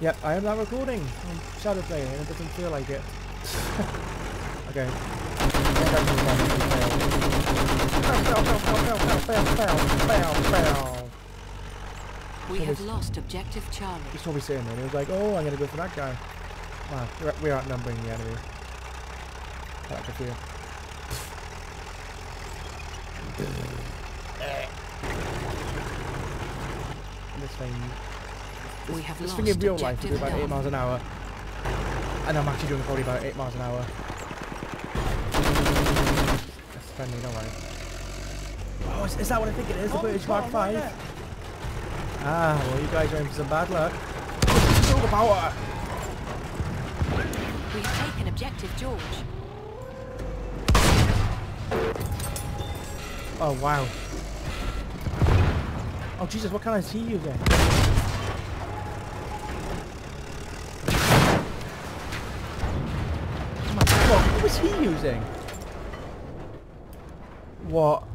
Yep, I am now recording on Shadow Play and it doesn't feel like it. Okay. We have lost objective Charlie. He's probably sitting there and he was like, oh, I'm going to go for that guy. Wow, we're outnumbering the enemy. I can feel. This thing. This thing in real life will do about 8 miles an hour. And I'm actually doing probably about 8 miles an hour. That's friendly, don't worry. Oh, is that what I think it is? The British Mark 5? Ah, well, you guys are in for some bad luck. Show the power! We've taken objective George. Oh, wow. Oh, Jesus, what kind of is he using? Oh my God, what was he using? What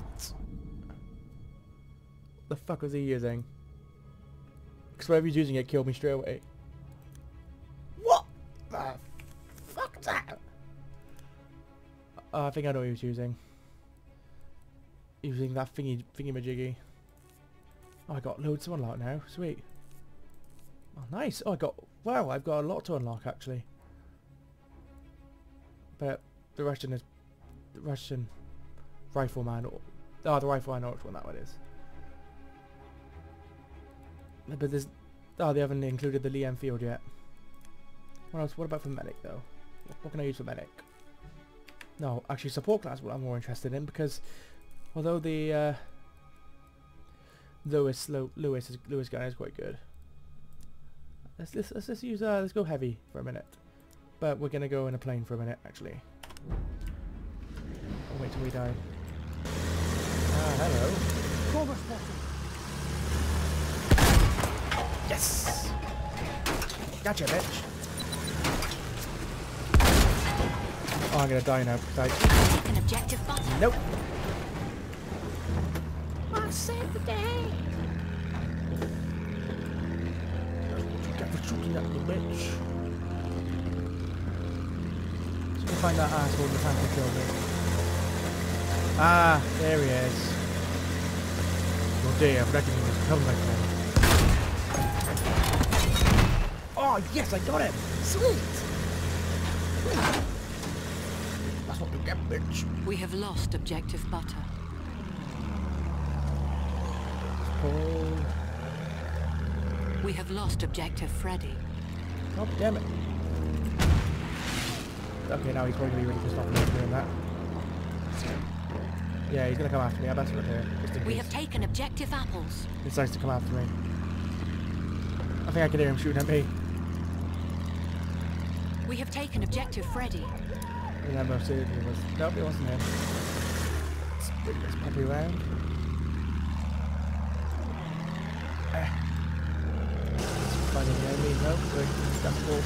the fuck was he using? Because whatever he's using, it killed me straight away. What the fuck is that? I think I know what he was using. Using that thingy-majiggy. Oh, I got loads to unlock now. Sweet. Oh, nice. Oh, wow, I've got a lot to unlock, actually. But the Russian rifleman. Oh, the rifle, I know which one that one is. But there's... Oh, they haven't included the Lee Enfield yet. What else? What about for medic, though? What can I use for medic? No, actually, support class what I'm more interested in, because although the Lewis gun is quite good. Let's use let's go heavy for a minute. But we're gonna go in a plane for a minute, actually. I'll wait till we die. Ah, hello. Yes! Gotcha, bitch! Oh, I'm gonna die now. An objective button. Nope. I saved the day. Get for shooting at the bitch. Let's go find that asshole in the tank who killed me. Ah, there he is. Oh dear, I'm reckoning this come like that. Oh yes, I got him! Sweet! That's what you get, bitch. We have lost objective butter. Oh. We have lost objective Freddy. God damn it. Okay, now he's probably going to be really pissed off about doing that. Yeah, he's going to come after me. I better look here. Just in case. We have taken objective apples. He decides to come after me. I think I can hear him shooting at me. We have taken objective Freddy. Yeah, most it was. Nope, it wasn't him. Let's bring this puppy around. Finding the enemy. Nope, good. That's cool.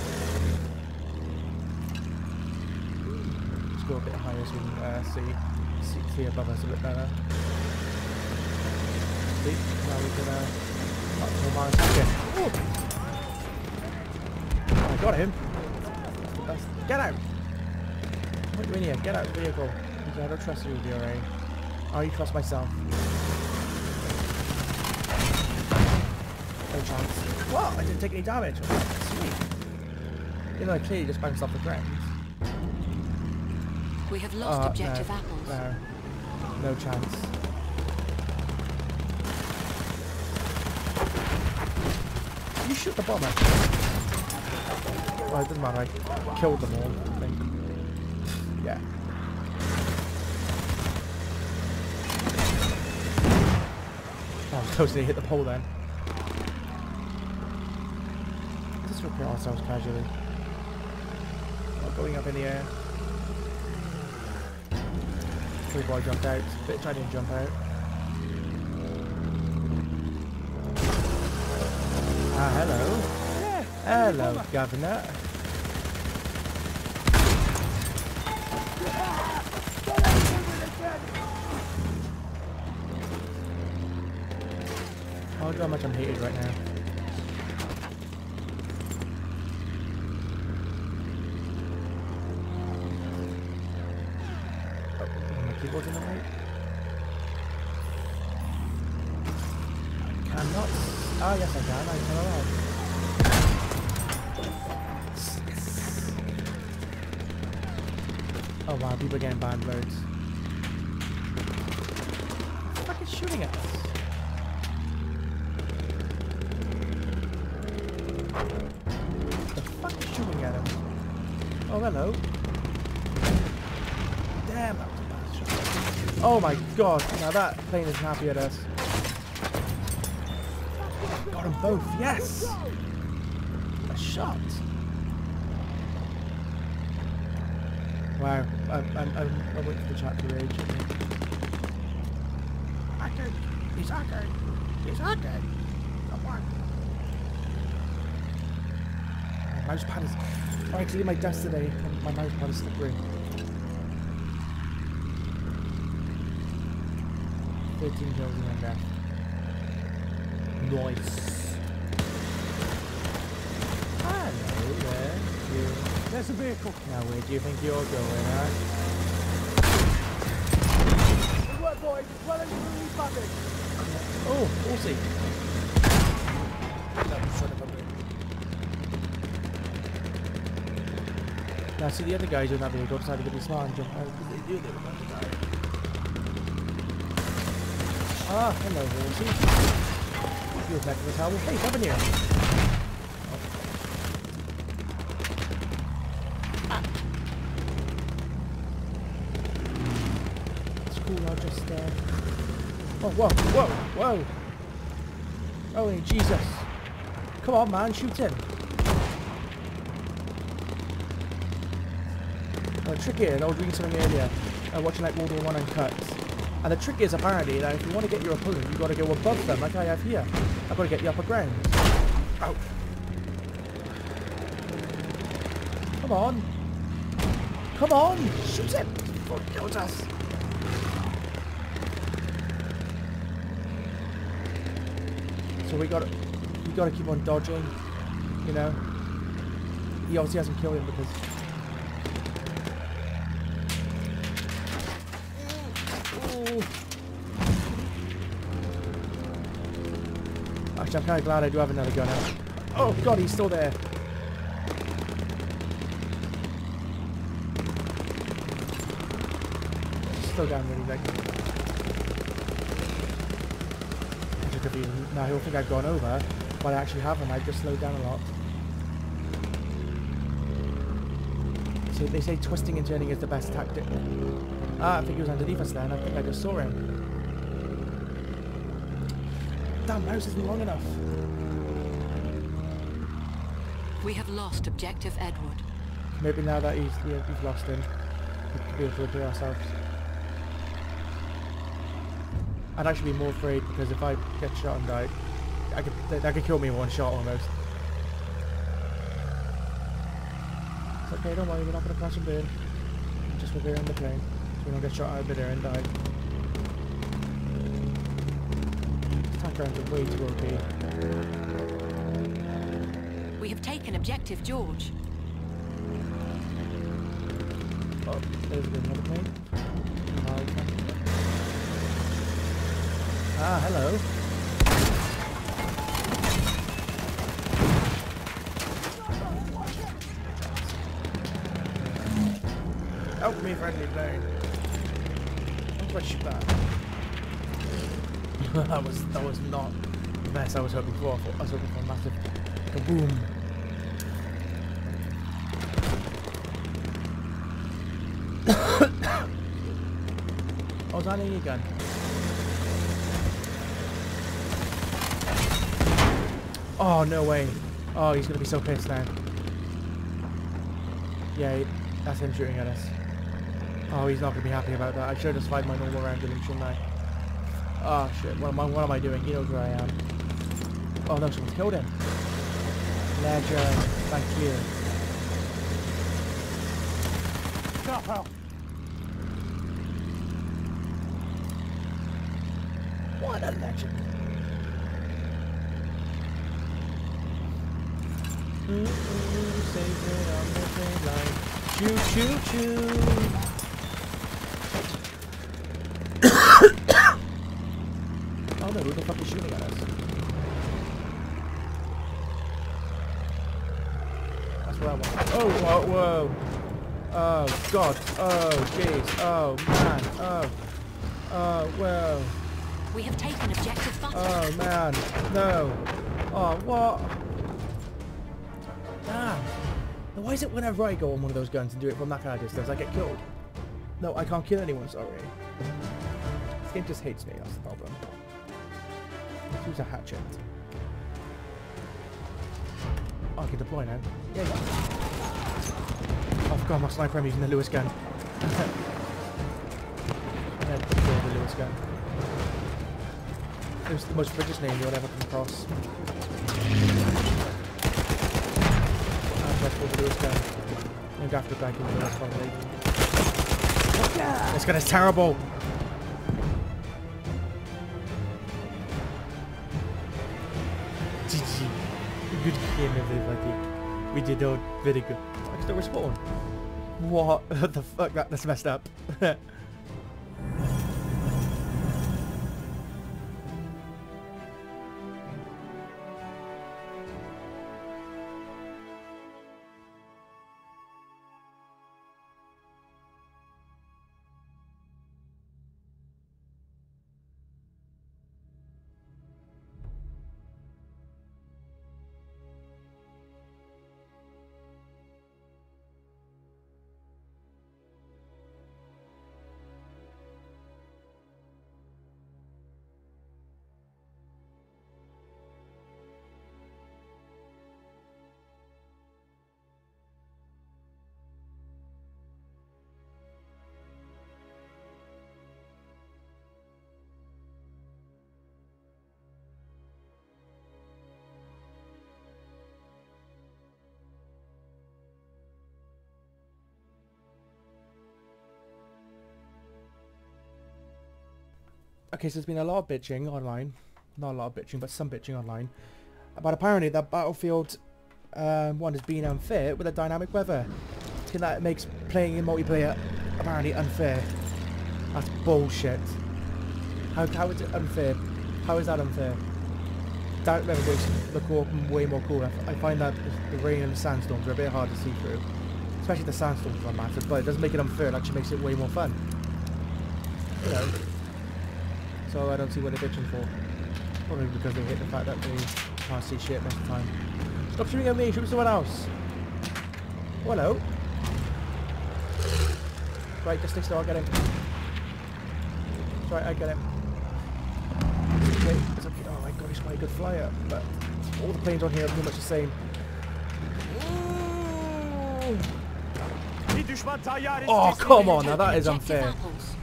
Let's go a bit higher so we can see above us a bit better. See? Now we can oh, I got him. That's the best. Get out! What are you doing here? Get out of the vehicle. I don't trust you, DRA. Oh, you trust myself. No chance. What? I didn't take any damage. Sweet. You know, I clearly just bounced off the ground. We have lost objective apples. No. No chance. You shoot the bomber. Oh, it doesn't matter. I killed them all, I think. Yeah. Oh, I was close to hit the pole then. Let's just repair ourselves casually. Oh, going up in the air. Pretty boy jumped out. Bit trying to jump out. Ah, hello. Yeah. Hello, Governor. Oh, look how much I'm hated right now. keyboards in the way. I cannot. Ah, yes, I can. I can allow. Oh wow, people are getting banned loads. What the fuck is shooting at us? The fuck is shooting at him? Oh, hello. Damn, that was a bad shot. Oh my god, now that plane isn't happy at us. Got them both, yes! A shot. Wow, I'm waiting for the chat to rage. Hackard! He's Hackard! He's Hackard! Come on! My mouse pad is... Oh, I cleaned my desk today. My mouse pad is slippery. 13 kills in one death. Nice. Hello there. There's a vehicle. Now where do you think you're going, huh? Good work, boys. Well and truly funded. Oh, horsey. That son of a bitch. Now see the other guys in that vehicle decided to be smart and jump out because they knew they were going to die. Ah, hello, horsey. You're back to the towel. Hey, come in here. I'll just oh, whoa, whoa, whoa. Holy Jesus. Come on, man, shoot him. The trick is, I was reading something earlier, watching like World War I Uncut. And the trick is apparently that if you want to get your opponent, you've got to go above them, like I have here. I've got to get the upper ground. Ow. Come on. Come on, shoot him. Before he kills us. So we gotta keep on dodging, you know. He obviously hasn't killed him because actually I'm kinda glad I do have another gun out. Oh god, he's still there. Slow down really like. Now he'll think I've gone over, but I actually haven't. I've just slowed down a lot. So they say twisting and turning is the best tactic. Ah, I think he was underneath us then. I think I just saw him. Damn, mouse isn't long enough. We have lost objective Edward. Maybe now that we've lost him, we could be able to repair ourselves. I'd actually be more afraid because if I get shot and die, that could kill me in one shot almost. It's okay, don't worry, we're not going to crash and burn. We're just repairing the plane so we don't get shot out of midair and die. Tank rounds are way too OP. We have taken objective George. Oh, there's another plane. Ah, hello. Help me, friendly plane. Don't push back. that was not the best I was hoping for. I was hoping for a massive kaboom. Oh, is that a gun? Oh, no way. Oh, he's going to be so pissed now. Yeah, that's him shooting at us. Oh, he's not going to be happy about that. I should have just fired my normal round at him, shouldn't I? Oh, shit. What am I doing? He knows where I am. Oh, no, someone's killed him. Legend. Thank you. Stop, pal. What a legend. Save it on the train line. Choo choo choo. Who the fuck is shooting at us? That's what I want. Oh, whoa, whoa. Oh, God. Oh, jeez. Oh, man. Oh. Oh, whoa. We have taken objective butter. Oh, man. No. Oh, what? Damn. Now, why is it whenever I go on one of those guns and do it from that kind of distance, I get killed? No, I can't kill anyone, sorry. This game just hates me, that's the problem. Let's use a hatchet. Oh, I can deploy now. Yeah, yeah. Oh, God, my sniper, I'm using the Lewis gun. I'm going to deploy the Lewis gun. It was the most British name you'll ever come across. That's the Lewis gun. Named after a guy called Lewis, probably. This gun is terrible! GG. Good game, everybody. We did all very good. I can still respawn. What the fuck? That's messed up. Okay, so there's been a lot of bitching online. Not a lot of bitching, but some bitching online. But apparently that Battlefield 1 is being unfair with the dynamic weather. That makes playing in multiplayer apparently unfair. That's bullshit. How is it unfair? How is that unfair? Dynamic weather makes the co-op way more cool. I find that the rain and the sandstorms are a bit hard to see through. Especially the sandstorms for that matter, but it doesn't make it unfair, it actually makes it way more fun. You know. So I don't see what they're bitching for. Probably because they hate the fact that they can't see shit most of the time. Stop shooting at me, shoot someone else. Oh, hello. Right, just stay still, I'll get him. It's right, I get him. Okay, it's okay. Oh my god, he's quite a good flyer, but all the planes on here are pretty much the same. Oh, come on, now that is unfair.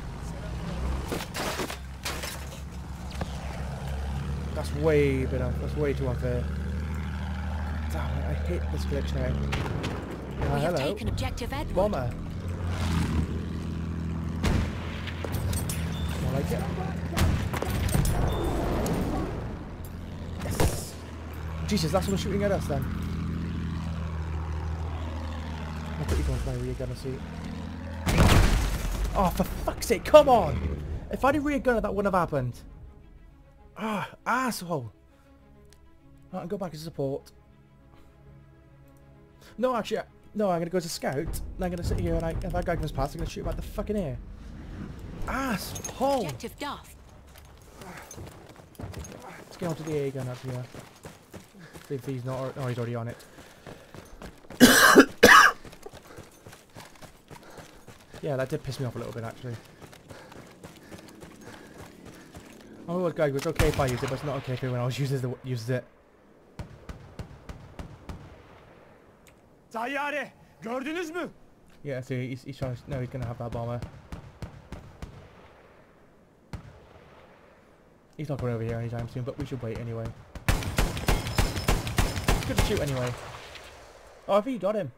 That's way better. That's way too unfair. Damn it, I hate this glitch now. We have hello. taken objective Edward. Bomber. I like it. Yes. Jesus, that's someone shooting at us then. I'll put you going for my rear gun and see. Oh, for fuck's sake, come on! If I did rear gun, that wouldn't have happened. Ah, asshole! Right, I'll go back as support. No, actually, no, I'm gonna go as a scout. And I'm gonna sit here and if that guy comes past, I'm gonna shoot him at the fucking air. Asshole! Objective Duff. Let's get onto the air gun up here. See if he's not, oh, he's already on it. Yeah, that did piss me off a little bit actually. Oh, guys, it's okay if I use it, but it's not okay if anyone else uses it. Tayyare, gördünüz mü? Yeah, see, he's trying to, no, he's gonna have that bomber. He's not going over here anytime soon, but we should wait anyway. It's good to shoot anyway. Oh, I think you got him.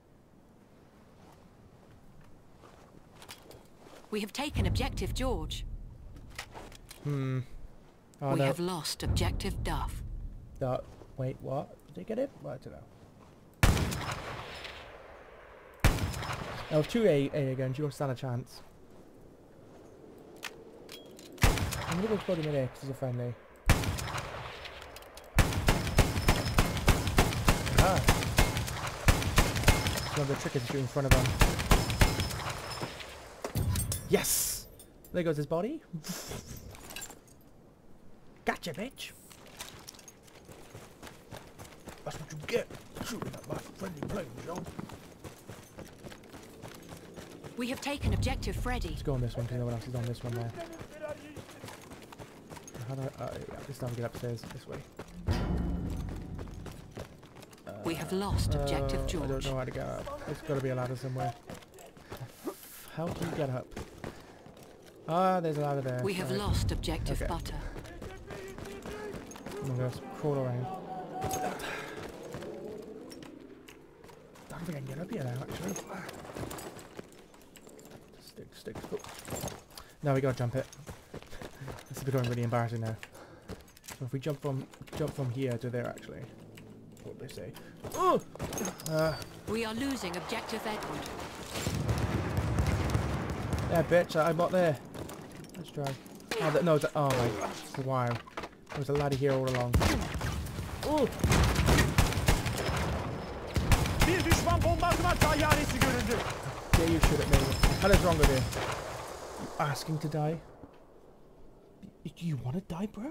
We have taken objective George. Oh, we no. have lost objective Duff. Wait, what? Did they get it? Well, I don't know. There was 2 A again, you don't stand a chance. I'm gonna go explode him in there because he's a friendly. remember the trick is to shoot in front of them. Yes! There goes his body. Gotcha, bitch! That's what you get shooting at my friendly planes, yo. We have taken objective Freddy. Let's go on this one because no one else is on this one there. How do I... this time we get upstairs this way. We have lost objective I don't George. know how to get up. There's got to be a ladder somewhere. How do you get up? Ah, there's a ladder there. We have Right. lost objective Okay. butter. I'm gonna crawl around. I don't think I can get up here now, actually. Stick. Oh. No, we gotta jump it. This is becoming really embarrassing now. So if we jump from here to there, actually, what would they say? Oh! We are losing objective Edward. Yeah, bitch, I'm not there. Let's try. Oh, no, oh my, wow. There was a laddie here all along. Oh! Bir düşman bombardıman tayyaresi görüldü. Yeah, you shoot at me. What is wrong with you? You asking to die? Do you want to die, bro?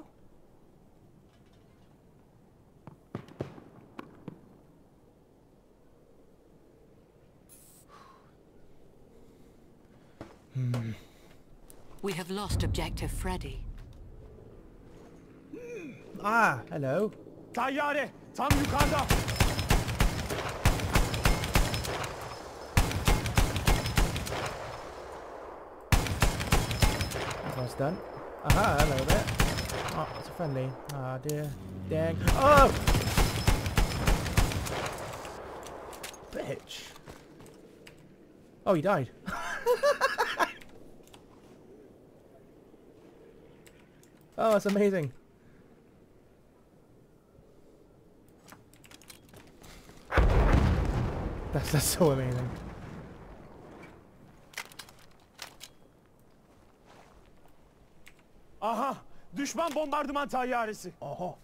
We have lost objective Freddy. Ah, hello. Tayyare tam yukarıda. That's done. Aha, hello there. Oh, it's a friendly. Ah, dear. Dang. Oh! Bitch. Oh, he died. Oh, that's amazing. That's so amazing. Aha, düşman bombardıman tayyaresi. Oh.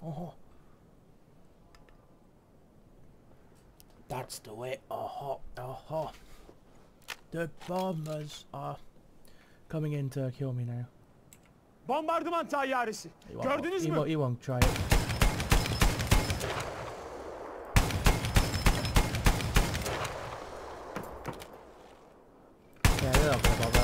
That's the way. Oh. The bombers are coming in to kill me now. Bombardıman tayyaresi. Gördünüz mü? He won't try it. Yeah, they're not gonna bother.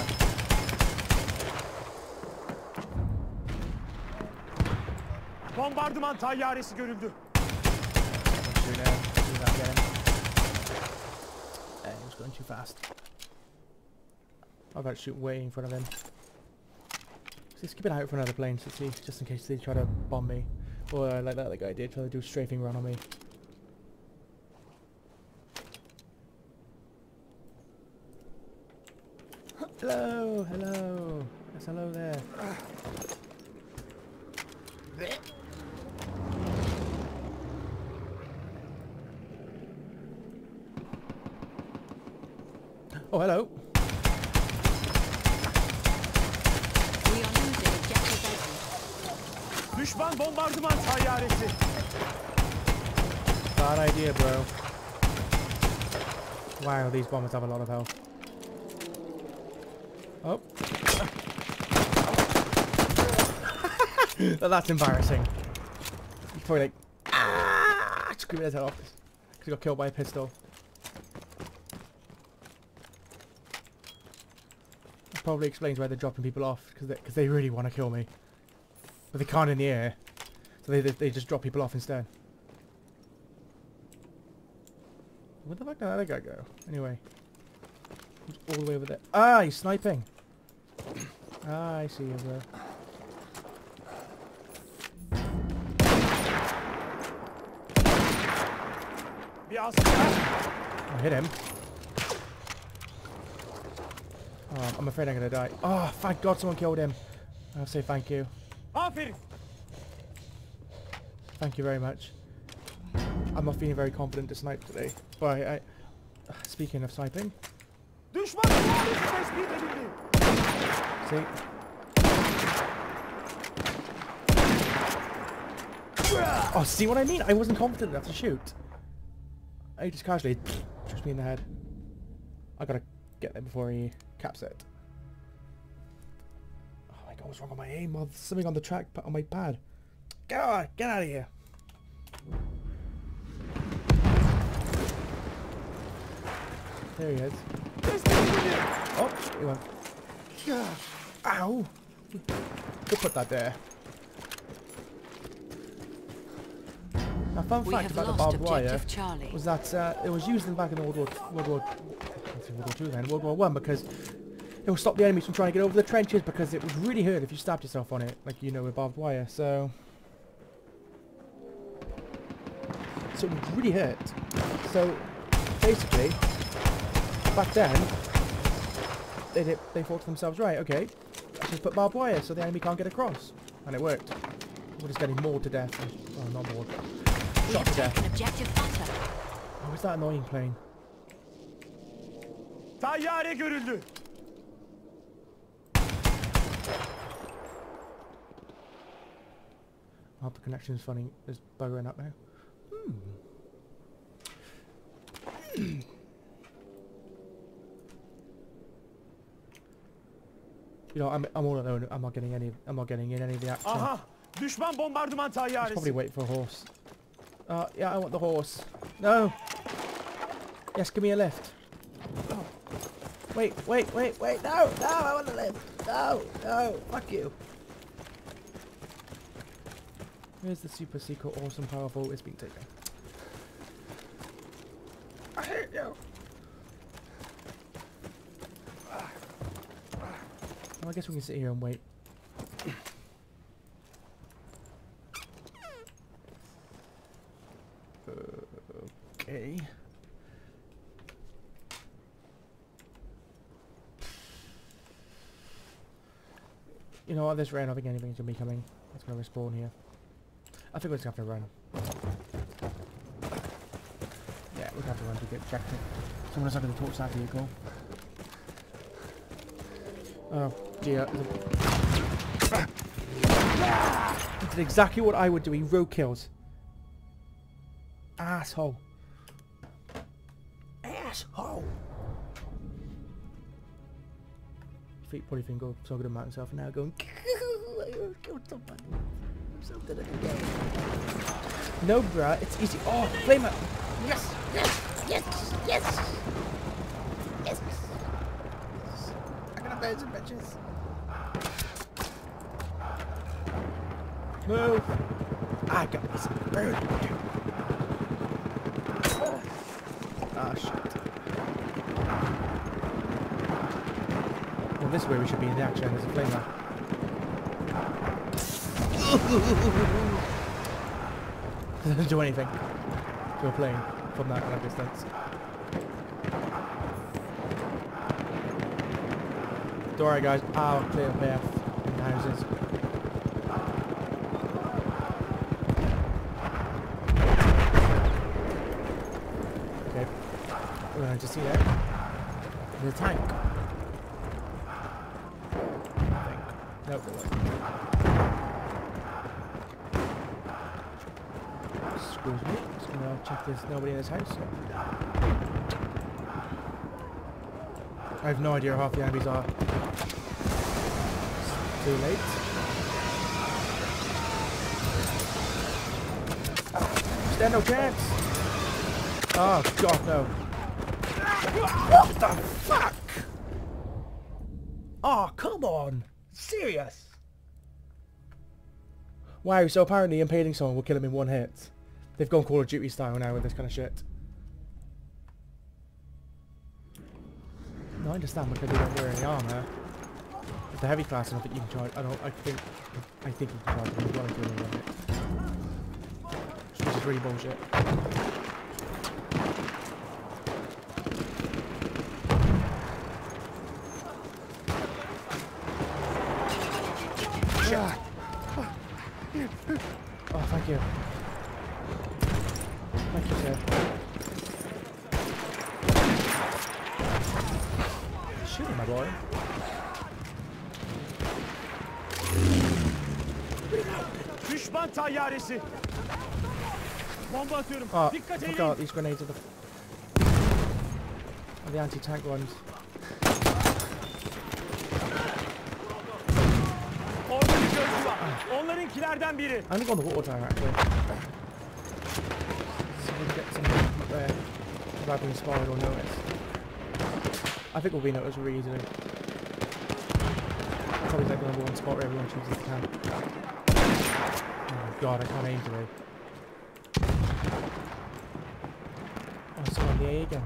Bombardıman tayyaresi görüldü. Shoot now. See that get him. He was going too fast. I've got to shoot way in front of him. Just keep an eye out for another plane to see, just in case they try to bomb me. Or like that other guy did, try to do a strafing run on me. Hello. Yes, hello there. Oh, hello. We are losing objective Edward. Düşman bombardıman tayyaresi. Bad idea, bro. Wow, these bombers have a lot of health. Oh. That's embarrassing. He's probably like, ah, screaming his head off because he got killed by a pistol. That probably explains why they're dropping people off, because they really want to kill me, but they can't in the air, so they just drop people off instead. Where the fuck did that other guy go? Anyway, he's all the way over there. Ah, he's sniping. Ah, I see you, bro. Bir asker. I hit him. Oh, I'm afraid I'm gonna die. Oh, thank God someone killed him. I'll say thank you. Aferin. Thank you very much. I'm not feeling very confident to snipe today. But speaking of sniping, Düşman tayyaresi tespit edildi. see? Oh, see what I mean? I wasn't confident enough to shoot. I just casually pushed me in the head. I gotta get there before he caps it. Oh my god, what's wrong with my aim? There's something on the track on my pad. Get out of here. There he is. Oh, he went. Ow! Who put that there? A fun We fact have about the lost barbed wire objective Charlie. was that it was used in back in World War II then, World War I, because it will stop the enemies from trying to get over the trenches, because it would really hurt if you stabbed yourself on it, like you know with barbed wire. So it would really hurt. So basically, back then they thought to themselves, right, okay, let's just put barbed wire so the enemy can't get across, and it worked. We're just getting mauled to death. Oh, not mauled. We Shot have to death. taken objective Butter. Oh, is that annoying plane? Tayyare görüldü. I hope the connection's funny. Is buggering up now. You know, I'm all alone. I'm not getting in any of the action. Aha! Düşman bombardıman Let's probably tayyaresi. wait for a horse. Yeah, I want the horse. No. Yes, give me a lift. Oh. Wait. No, I want a lift. No, fuck you. Here's the super secret, awesome, powerful. It's being taken. I hate you. Well, I guess we can sit here and wait. Okay. You know what, this rain, I don't think anything's gonna be coming. It's gonna respawn here. I think we're just gonna have to run. Yeah, we're gonna have to run to get objective. Someone else going to torch that vehicle. Oh dear. He did exactly what I would do. He road kills. Asshole. Asshole. Feet probably think go so good about himself and now going I killed someone. I'm so good at the game. No bruh, it's easy. Oh, flamer! Yes! I'm gonna burn some bitches. Move! I got this bird. Ah, shit. Well, this way we should be in the action. There's a flamer. Doesn't do anything to a plane from that kind of distance. Don't worry, guys. I'll clear a path in the houses. Okay. We're going to see that. The tank. Nope, there wasn't. Excuse me. Just gonna check there's nobody in this house. I have no idea how half the enemies are. It's too late. Stand no chance! Oh god, no. What the fuck? Oh, come on! Serious? Wow, so apparently impaling someone will kill him in one hit. They've gone Call of Duty style now with this kind of shit. No, I understand because they don't wear any armor. With the heavy class, I don't think you can charge. I think you can charge them as well if you only run it. Which is really bullshit. Oh, thank you. Thank you, sir. Shoot him, my boy. Düşman tayyaresi. Bomba atıyorum. Oh, Dikkat I edin. forgot these grenades are the... Or the anti-tank ones. Orada bir gözcü var. Onlarınkilerden biri. I'm gonna go on the water tower actually. So we can get some up there without being spotted or noticed. I think we'll be noticed really easily. Probably like the number one spot where everyone chooses the tank. Oh god, I can't aim today. Oh, it's on the A again.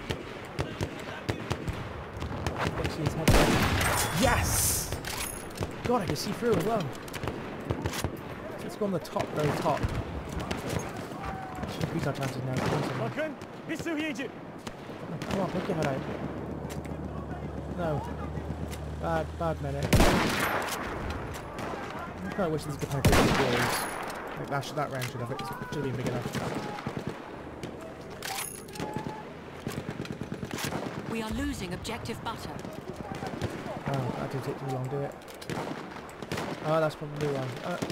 Let's see his head there. Yes! God, I can see through as well. So let's go on the top, very top. Should increase our chances now. Bakın bir sıhhiyeci. Come on, put your head out. No. Bad medic. I kind of wish this could have been walls. Like that round should have it. It should have been big enough. We are losing objective butter. Oh, that did take too long, do it? Oh, that's probably wrong.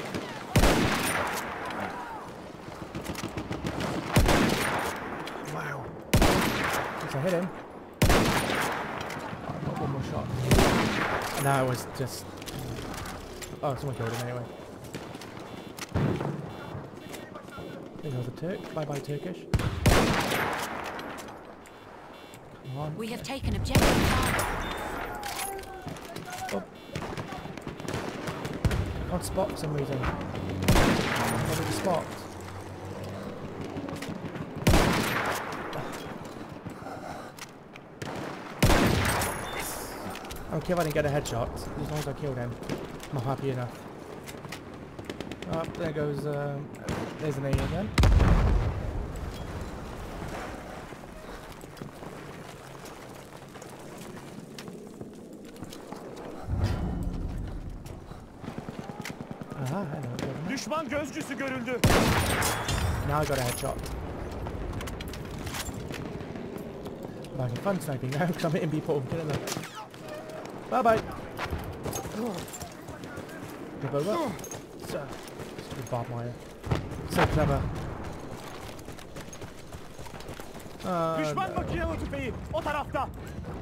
Wow. At least I hit him. Oh, I've got one more shot. And that was just... Oh, someone killed him anyway. There goes the Turk. Bye-bye, Turkish. Come on. We have taken objective Charlie. Oh. Can't spot for some reason. What did you spot? I don't care if I didn't get a headshot, as long as I killed him. I'm happy enough. Oh, there goes, there's an alien then. Aha, I know. Düşman gözcüsü görüldü. Now I got a headshot. I'm having fun sniping now because I'm hitting people and killing them. Bye bye. Move over. So, good barbed wire. So clever. Düşman No. makinalı tüfeği o tarafta.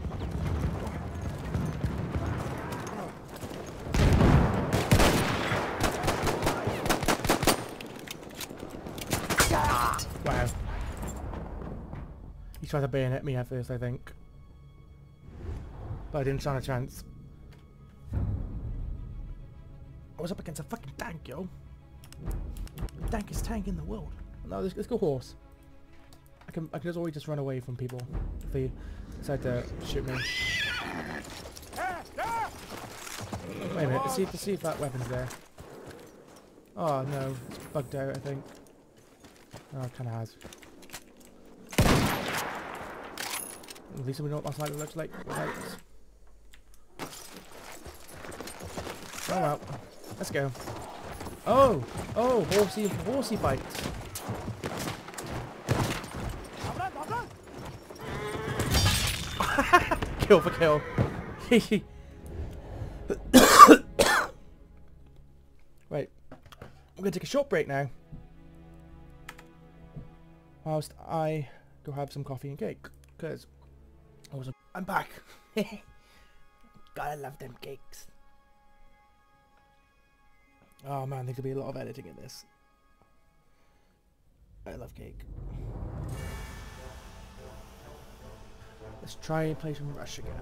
Wow. He tried to bayonet me at first, I think. But I didn't stand a chance. I was up against a fucking tank, yo. Dankest tank in the world. No, let's go horse. I can just always just run away from people if they decide to shoot me. Wait a minute, let's see if that weapon's there. Oh no, it's bugged out, I think. Oh, it kind of has. At least we know what my sniper looks like. Right. Oh well, let's go. Oh, horsey fight. Kill for kill. Right, I'm gonna take a short break now. Whilst I go have some coffee and cake, because I'm back. Gotta love them cakes. Oh man, there could be a lot of editing in this. I love cake. Let's try and play some Rush again.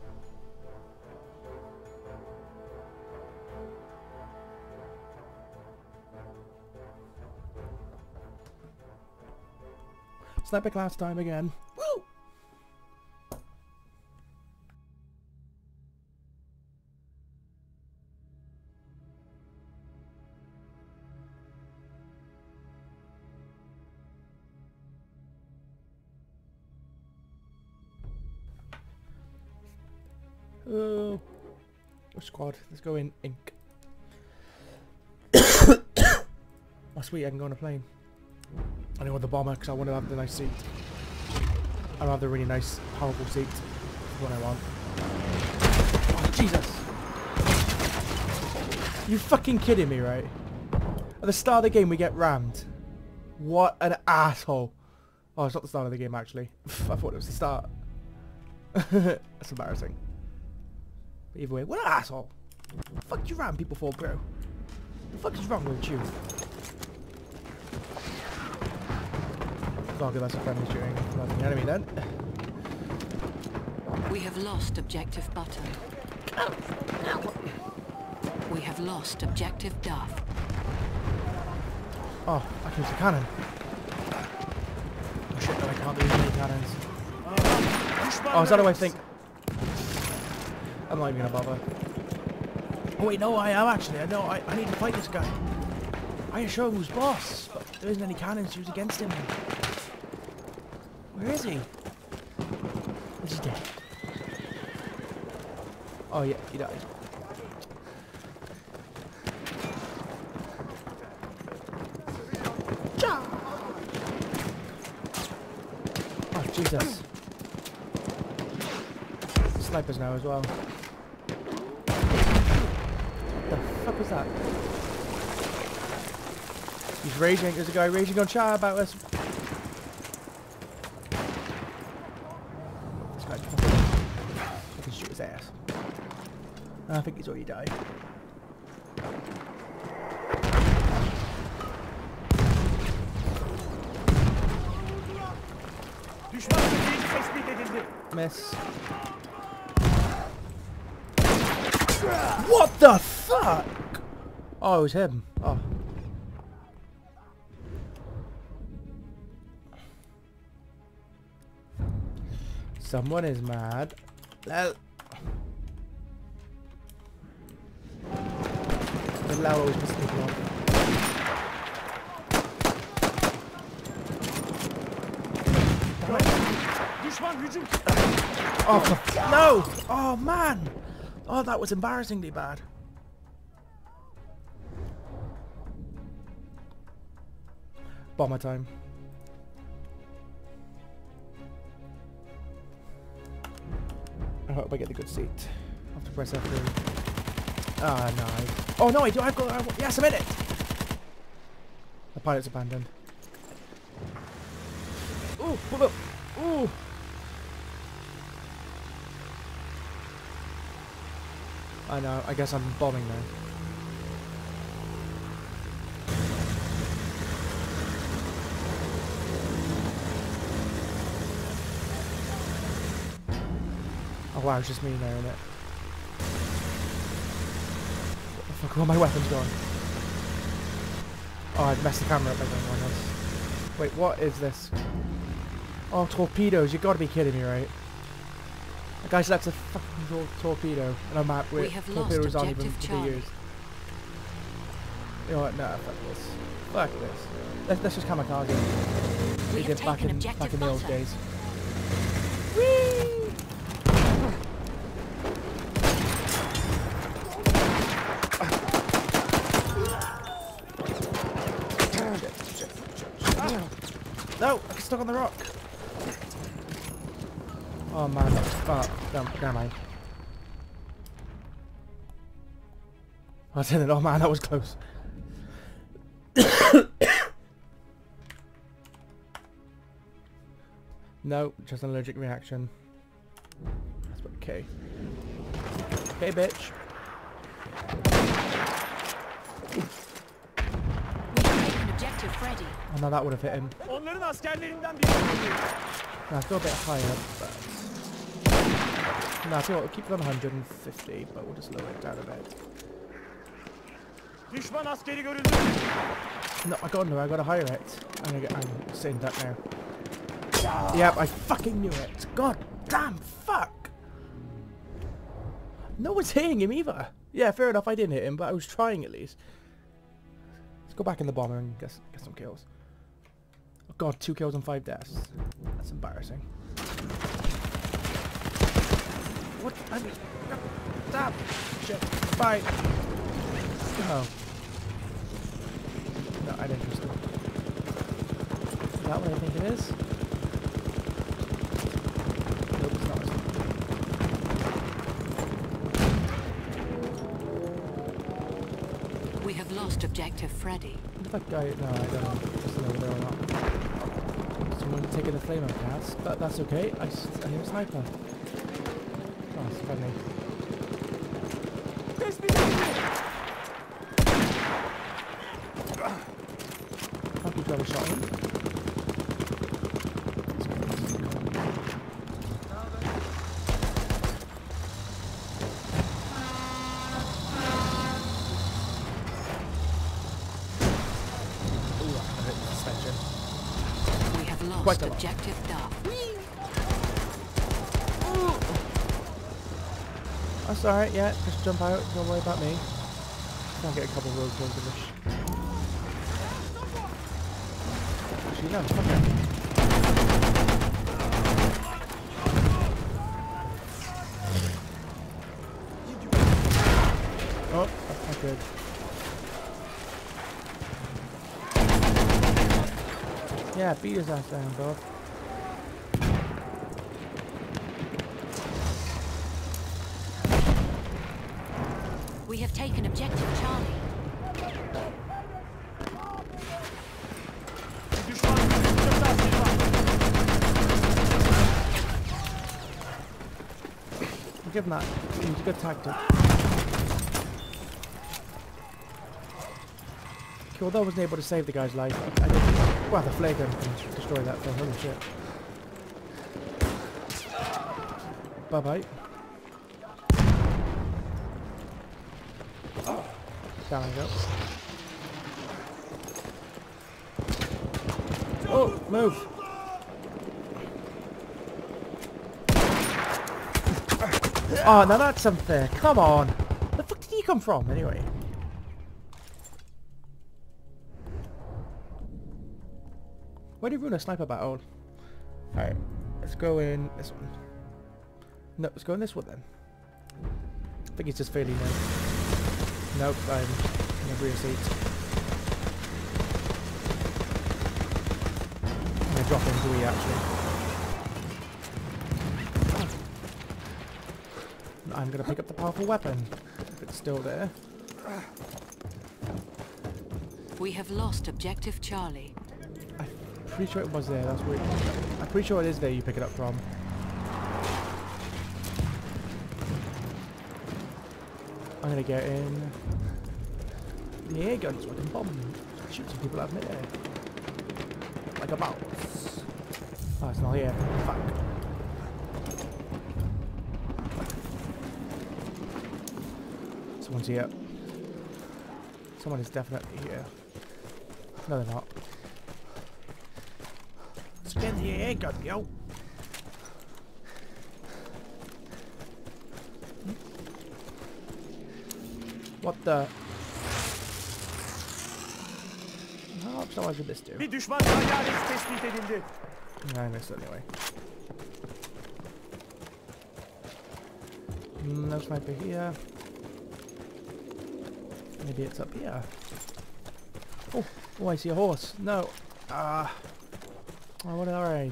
Sniper class time again. Woo! Oh, squad. Let's go in ink. Oh sweet, I can go on a plane. I know the bomber because I want to have the nice seat. I have the really nice, powerful seat. That's what I want. Oh, Jesus! You fucking kidding me, right? At the start of the game, we get rammed. What an asshole! Oh, it's not the start of the game actually. I thought it was the start. That's embarrassing. But either way, what an asshole! The fuck do you ram people for, bro? The fuck is wrong with you? God, that's a friendly shooting. Not an enemy then. We have lost objective butter. We have lost objective Duff. Oh, I can use a cannon. Oh shit, no, I can't use any cannons. Oh, is that how I think? I'm not even gonna bother. Oh wait, no, I am actually. I know. I need to fight this guy. I can show him who's boss, but there isn't any cannons to use against him. Where is he? Is he dead? Oh yeah, he died. Oh Jesus! Snipers now as well. What the fuck was that? He's raging. There's a guy raging on chat about us. This guy's fucking... I can shoot his ass. I think he's already died. Düşman bölgesi tespit edildi. Miss. What the fuck? Oh, it was him. Oh. Someone is mad. Lel. The Lel always pisses people off. Düşman hücum. Oh, no! Oh, man! Oh, that was embarrassingly bad. Bomber time. I hope I get the good seat. I have to press F3. Ah, no. Oh, no, I do. I've got... yes, I'm in it! The pilot's abandoned. Ooh, whoa, ooh! I know, I guess I'm bombing now. Oh wow, it's just me there, isn't it? What the fuck are all my weapons gone? Oh, I've messed the camera up by going on this. Wait, what is this? Oh, torpedoes, you gotta be kidding me, right? Guys, that's a fucking torpedo on a map where torpedoes aren't even to be used. You know what? No, fuck this. Fuck this. Let's just kamikaze. We did back in the old days. Whee! No, I'm stuck on the rock. Oh man, that's fuck. Never mind. I was in it. Oh man, that was close. No, just an allergic reaction. That's okay. Okay, bitch. Objective Freddy. Oh no, that would have hit him. Onların askerlerinden biri geliyor. No, I've got a bit higher, but... No, I tell you what, we'll keep it on 150, but we'll just lower it down a bit. Düşman askeri görüldü. No, I got to higher it. I'm sitting duck now. Yep, I fucking knew it. God damn, fuck! No one's hitting him either. Yeah, fair enough, I didn't hit him, but I was trying at least. Let's go back in the bomber and get some kills. Oh god, 2 kills and 5 deaths. That's embarrassing. What? I mean, stop! Shit. Bye! Oh. No, I didn't trust him. Is that what I think it is? Nope, it's not. We have lost objective Freddy. That guy, no, I don't know. Just over there or not. Some someone taking the flame out cats, but that's okay. I hear a sniper. Oh, it's funny. Tespit edildi. Can't be double shot him. We have lost Quite a lot. objective Duff. That's alright, yeah, just jump out, don't worry about me. I'll get a couple of road kills in this. Actually, no, fuck it. Oh, that's not good. Yeah, beat his ass down, dog. We have taken objective Charlie. Bir düşman görüldü. Kırtasiye var. Give him that. He's a good tactic. Okay, although I wasn't able to save the guy's life, I did. Well, the flare gun can destroy that thing. Holy shit. Bye bye. Down I go. Oh, move! Oh, now that's unfair. Come on. Where the fuck did he come from, anyway? Where did we run a sniper battle? Alright, let's go in this one. No, let's go in this one then. I think it's just fairly new. Nope, I'm in a rear seat. I'm gonna drop into E actually. I'm gonna pick up the powerful weapon, if it's still there. We have lost objective Charlie. I'm pretty sure it was there, that's weird. I'm pretty sure it is there you pick it up from. I'm gonna get in the air gun so I can bomb shoot some people out of midair. Like a mouse. Oh, it's not here. Fuck. Someone's here. Someone is definitely here. No, they're not. Let's get the air gun, yo! What the? Ne yapsam acaba istiyor? Bir düşman tayyaresi tespit edildi. I missed it anyway. No sniper here. Maybe it's up here. Oh, oh, I see a horse. No. Ah. I want to ride.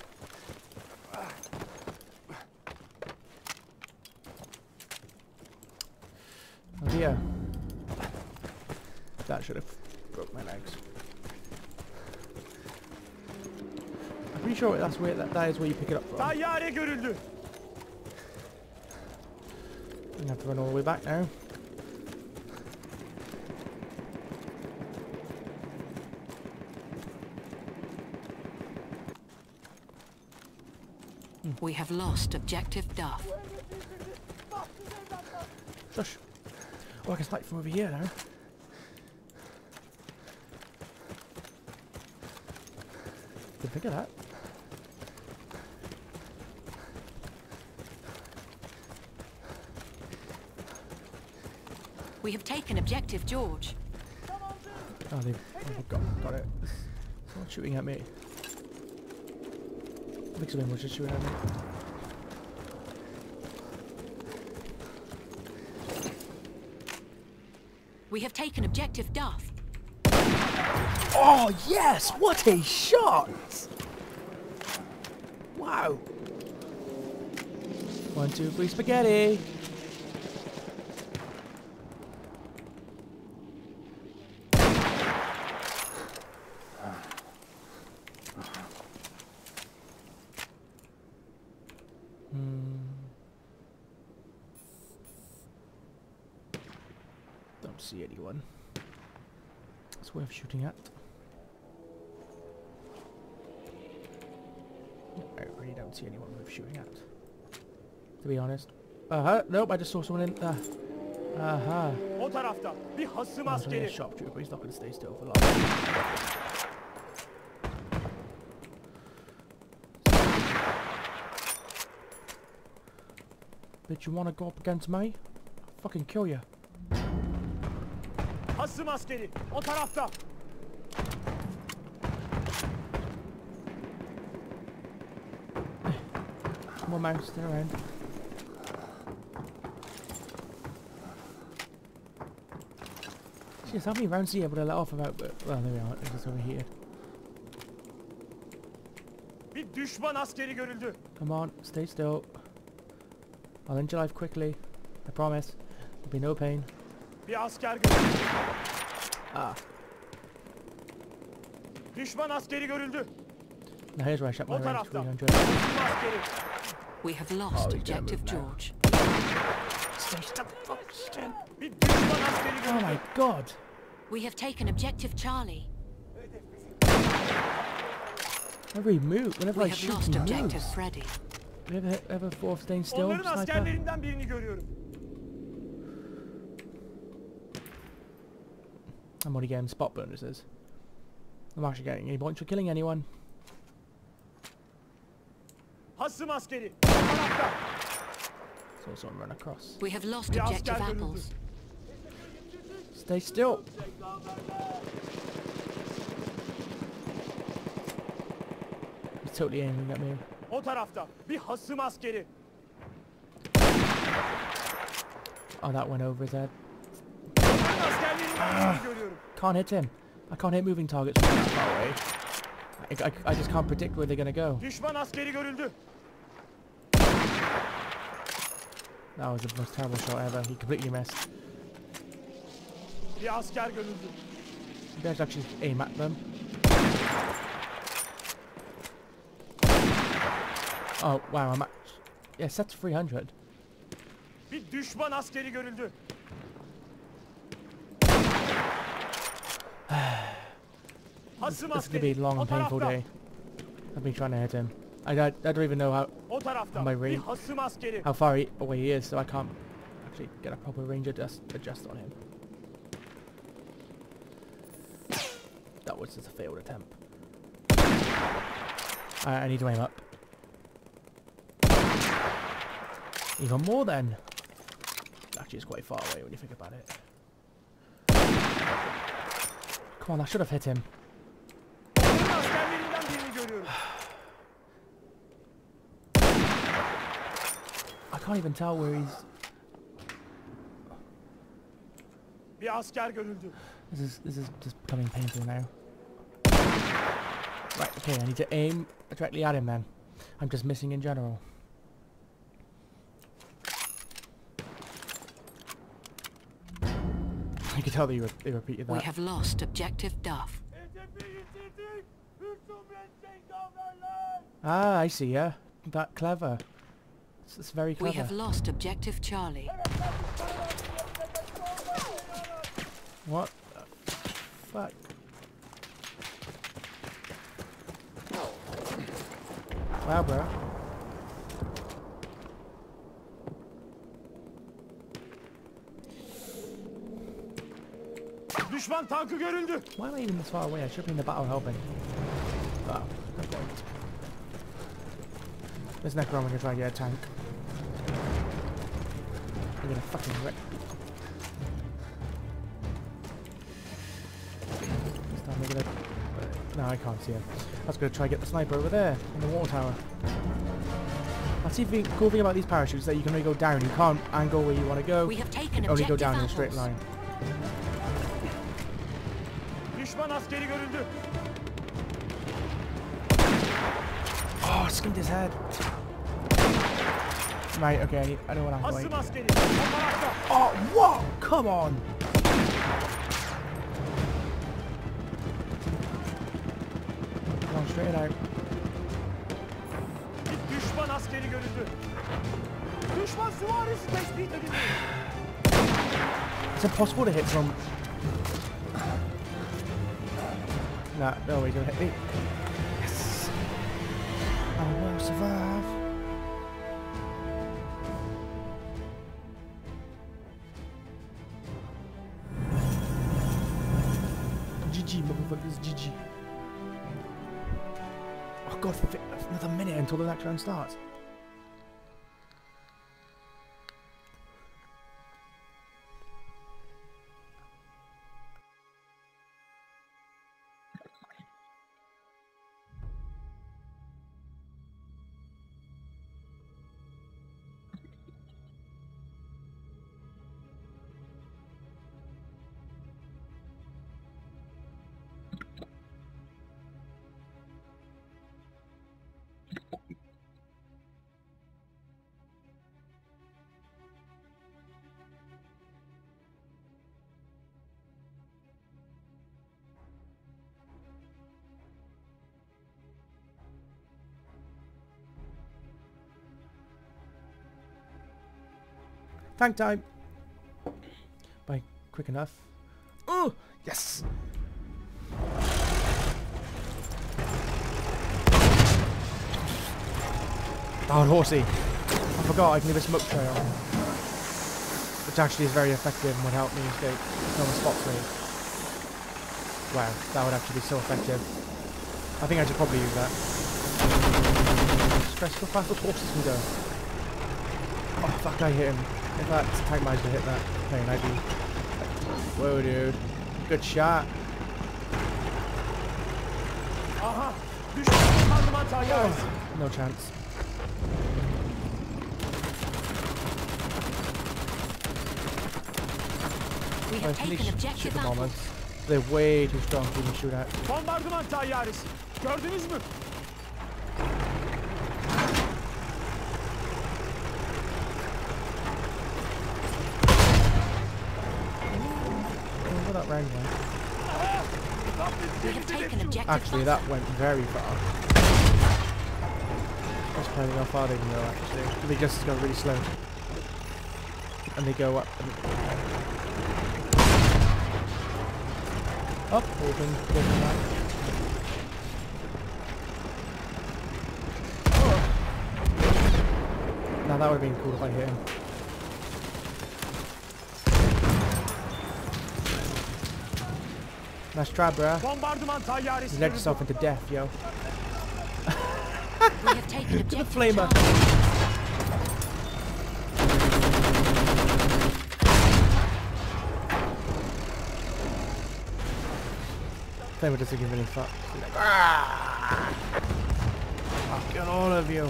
Oh dear. That should have broke my legs. I'm pretty sure that's where that is where you pick it up from. Tayyare görüldü. I'm gonna have to run all the way back now. We have lost objective Duff. Shush. Oh, I can snipe from over here now. Didn't think of that. We have taken objective George. Oh, they've got it. Someone's shooting at me. I think someone was just shooting at me. We have taken objective Duff. Oh yes! What a shot! Wow! 1, 2, 3, spaghetti! Don't see anyone. It's worth shooting at. I really don't see anyone worth shooting at, to be honest. Nope, I just saw someone in there. O tarafta bir hasım There's only a askeri. shop trooper, he's not going to stay still for long. Bitch, you want to go up against me? I'll fucking kill you. Hasım askeri. O tarafta. Come on, mouse, stay around. Jeez, how many rounds are you able to let off about? Well, there we are. It's just over here. Bir düşman askeri görüldü. Come on, stay still. I'll end your life quickly. I promise. There'll be no pain. Bir asker görüldü. Ah. Düşman askeri görüldü. Now here's where I shut my O range tarafta. 300. Hasım askeri. We have lost Oh, he's gonna objective move now. George. Stay still. Fuck, still. Bir düşman askeri Oh görüldü. my god. We have taken objective Charlie. Every move, whenever We I have shoot, lost he objective moves. Freddy. Do you ever thought of staying still, Onların sniper? askerlerinden birini görüyorum. I'm only getting spot bonuses. I'm actually getting any points for killing anyone. Hasım askeri. O tarafta. Saw someone run across. We have lost Bir objective asker görüldü. apples. Stay still. He's totally aiming at me. O tarafta. Bir hasım askeri. Oh, that went over his head. Onların askerlerinden birini görüyorum. Can't hit him. I can't hit moving targets from that far away. I just can't predict where they're gonna go. Düşman askeri görüldü. That was the most terrible shot ever. He completely missed. Bir asker görüldü. You guys actually aim at them. Oh wow, I'm at yeah, set to 300. Bir düşman askeri görüldü. Hasım This is gonna be askeri. a long O and painful tarafta. day. I've been trying to hit him. I don't even know O tarafta. My Bir range. hasım askeri. how far away he is, so I can't actually get a proper range adjust on him. That was just a failed attempt. I need to aim up. Even more then. Actually, it's quite far away when you think about it. Come on, I should have hit him. Onların askerlerinden birini görüyorum. I can't even tell where he's... Bir asker görüldü. This is just becoming painful now. Right, okay, I need to aim directly at him then. I'm just missing in general. I could tell that they repeated We that. have lost objective Duff. Hedefi yitirdik. Hükümet cengaverler. Ah, I see, yeah. That clever. It's very We clever. have lost objective Charlie. What the fuck? Wow, bro. Düşman tankı görüldü. Why am I even this far away? I should be in the battle helping. Oh, no point. This next round we're gonna try and get a tank. We're gonna fucking wreck. This time we're gonna... No, I can't see him. I was gonna try and get the sniper over there, in the water tower. That's the cool thing about these parachutes, is that you can only go down. You can't angle where you want to go. We have taken Only go objective down in a straight apples. line. Düşman askeri görüldü. Oh, skinned his head. Right, okay, I know what I'm Hasım going. askeri. O tarafta. Oh, what? Come on! Come on, straight out. Bir düşman Yunan askeri görüldü. Düşman süvarisi tespit edildi. It's impossible to hit from... Nah, no way, gonna hit me. Yes! I will survive. GG, motherfuckers, GG. Oh god, another minute until the next round starts. Tank time! By quick enough. Oh! Yes! Oh, horsey! I forgot I can leave a smoke trail. Which actually is very effective and would help me escape. No one spots me. Wow, that would actually be so effective. I think I should probably use that. Stress how fast those horses can go. Oh, that guy hit him. If that tank managed to hit that thing, I'd be... Whoa, dude. Good shot. Aha! Düşman bombardıman tayyaresi. No chance. We have taken objective Shoot the Apple. bombers. They're way too strong to even shoot at. Bombardıman tayyaresi. Gördünüz mü? Oh, that round went. We have taken objective Actually, Butter. that went very far. That's probably how far they can go, actually. They just go really slow. And they go up. Up, open back. Oh. Now that would have been cool if I hit him. Nice try, bruh. Bombardıman tayyaresi You led görüldü. yourself into death, yo. We have taken The objective flamer. Charlie. Flamer doesn't give any fuck. He's like, "Ah! Fucking all of you.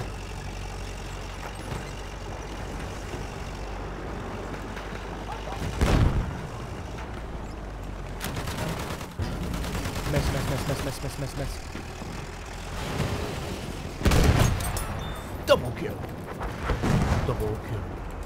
Miss, miss, miss, miss, miss, miss, miss, miss. Double kill. Double kill.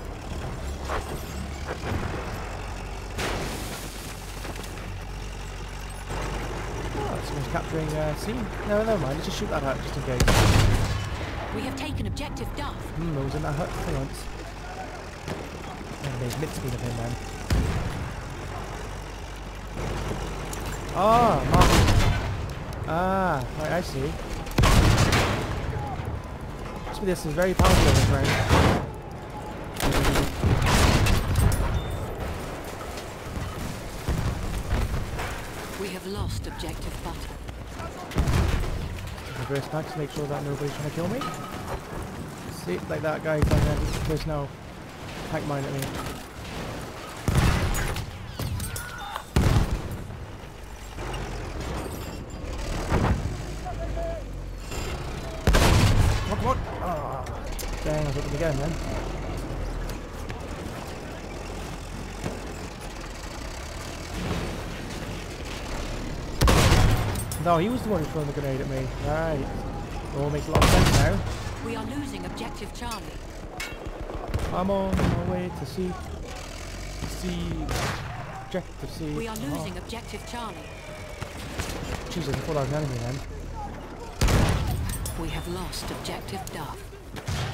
Oh, someone's capturing C. No, never mind. Let's just shoot that hut just in case. We have taken objective Duff. I was in that hut for once. And there's mid-speed of him then. Ah, Mark. Ah, right, I see. This is very powerful this round. We have lost objective Butter. Reverse back to make sure that nobody's trying to kill me. See, like that guy going there, there's no tank mine at me. What? Ah, dang, I was looking again then. No, he was the one who threw the grenade at me. Right. It all makes a lot of sense now. We are losing objective Charlie. I'm on my way to see objective C. We are losing objective Charlie. Jesus, I thought I was an enemy then. We have lost objective Duff.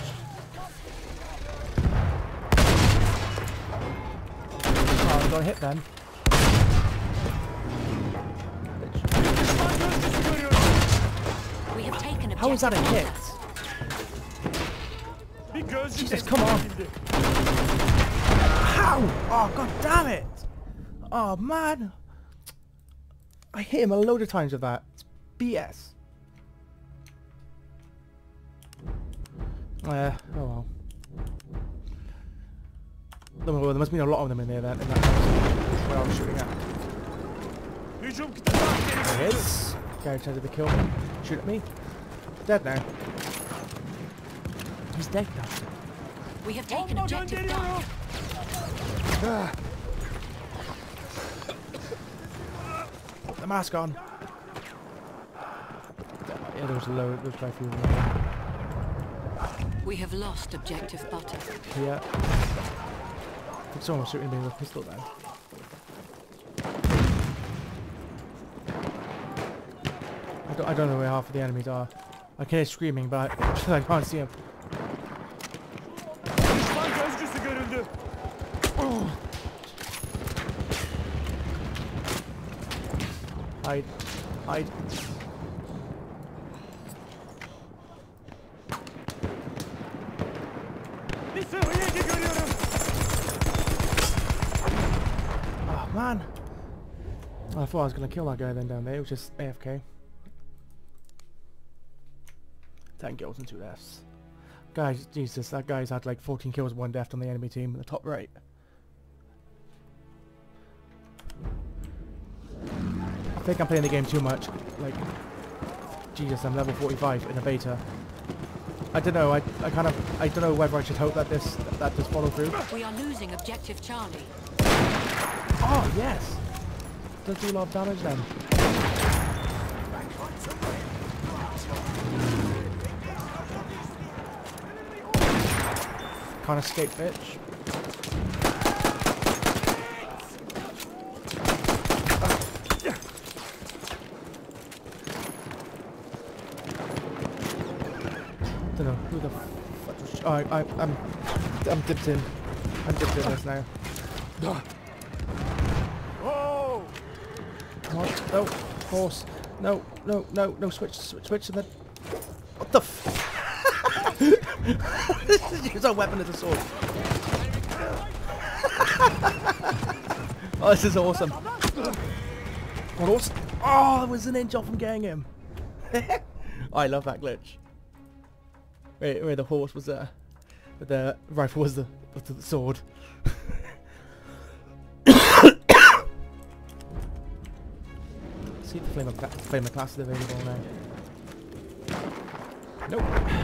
got a hit then. Düşman gözcüsü görüyorum. We have taken How was that a objective hit? Butter. Bir gözcü Jesus, tespit come on. edildi. How? Oh, god damn it! Oh, man! I hit him a load of times with that. It's BS. Oh well. There must be a lot of them in there then. In that house where I was shooting at. Hücum kıtası askeri There görüyorum. he is. Guy tried to kill me. Shoot at me. Dead now. He's dead now. We have taken Bomba objective gönderiyorum. Duff. Put the mask on. Yeah, there was quite a few of them. We have lost objective butter. Yeah. I think someone was shooting me with a pistol then. I don't know where half of the enemies are. I can hear screaming, but I can't see them. Düşman gözcüsü görüldü. Hide. Hide. Bir sıhhi yedi görüyorum. Oh man. I thought I was gonna kill that guy then down there. It was just AFK. 10 kills and 2 deaths. Guys, Jesus, that guy's had like 14 kills, 1 death on the enemy team in the top right. I think I'm playing the game too much. Like, Jesus, I'm level 45 in a beta. I don't know. I don't know whether I should hope that this follow through. We are losing objective Charlie. Oh yes, does do a lot of damage then. Can't escape, bitch. Don't know who the fuck was. Oh, I'm dipped in. I'm dipped in this now. Oh! Come on, no, horse. No, no, no, no, switch and then... What the f... Use our weapon as a sword. Oh, this is awesome. What horse? Oh, I was an inch off from getting him. I love that glitch. Where the horse was there. But the rifle was the sword. See if the flame of class is available now. Nope.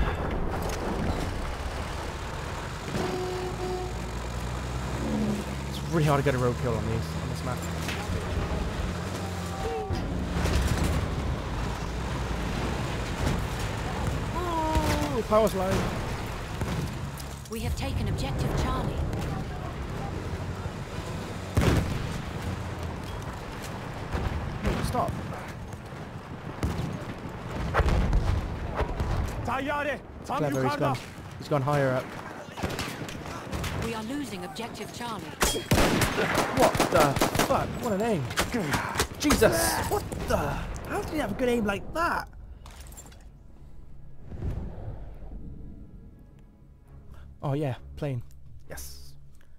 It's really hard to get a road kill on this map. Oh, power slide. We have taken objective Charlie. Stop. Tayyare tam Clever, yukarıda. he's gone higher up. We are losing objective Charlie. What the fuck? What an aim. Jesus! What the? How did he have a good aim like that? Oh yeah, plane. Yes.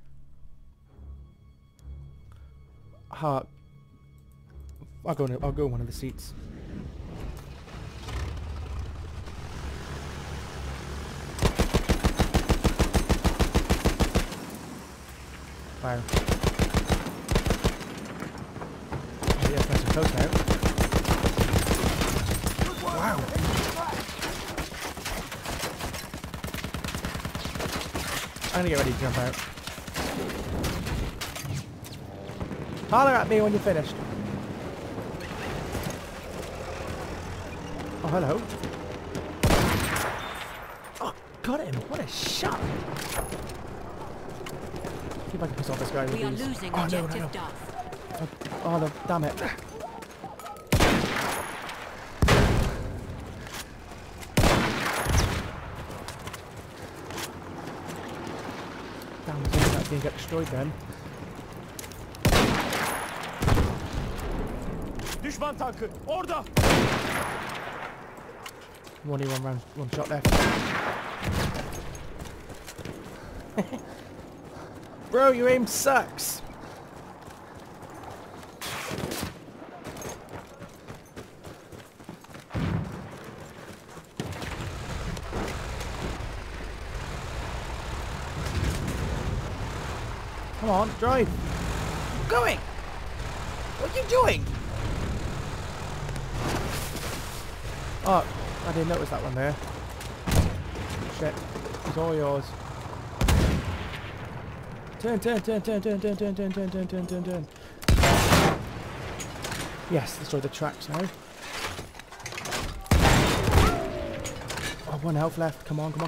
I'll go one of the seats. Wow. Oh, yeah, nice and close now. Wow. I'm gonna get ready to jump out. Holler at me when you're finished. Oh, hello. Oh, got him. What a shot. See if I can piss off this guy with We are these. losing Oh, objective no. Duff. Oh, no, damn it. Damn, that didn't get destroyed then. Düşman tankı. Orada. Only one round, one shot left. Bro, your aim sucks. Come on, drive. Going. What are you doing? Oh, I didn't notice that one there. Shit. It's all yours. Turn. Yes, destroy the tracks now. Oh, one health left. Come on.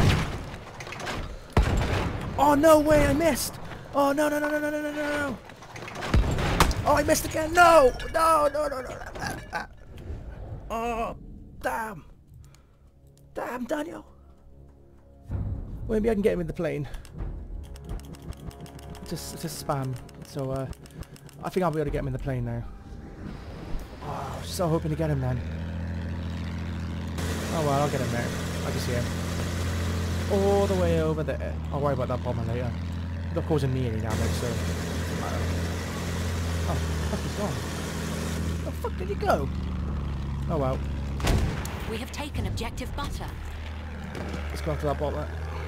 Oh, no way, I missed. Oh, no. Oh, I missed again. No. Oh, damn. Damn, Daniel. Well, maybe I can get him in the plane. Just spam. So, I think I'll be able to get him in the plane now. Oh, I was so hoping to get him then. Oh well, I'll get him there. I can see him. All the way over there. I'll worry about that bomber later. It's not causing me any damage, so it doesn't matter. Oh, fuck, he's gone. Where the fuck did he go? Oh well. We have taken objective butter. Let's go after that bomber.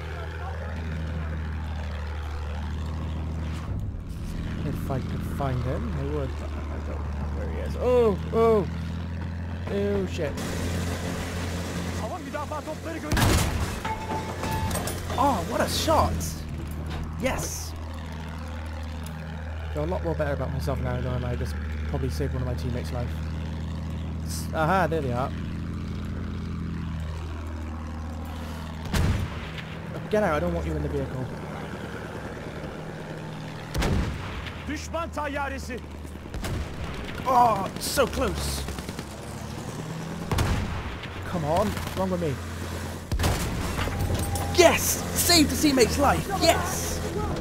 If I could find him, I would, but I don't know where he is. Oh shit. Hava müdafaa topları gönder. Oh, what a shot! Yes! I feel a lot more better about myself now, knowing I just probably saved one of my teammates' life. Aha, there they are. Get out, I don't want you in the vehicle. Düşman tayyaresi. Oh, so close! Come on, what's wrong with me? Yes! Saved the teammate's life! Yes!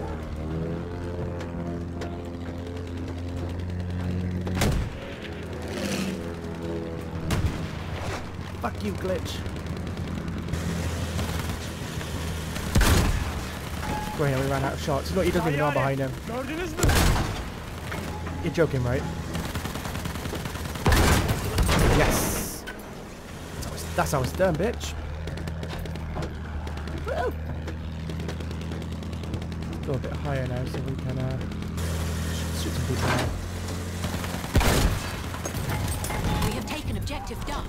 Fuck you, glitch. Great, we ran out of shots. Look, he doesn't even know I'm behind him. Gördünüz mü? You're joking, right? Yes! That's how it's done, bitch. Woo! Go a bit higher now so we can shoot some people now. We have taken objective Duff.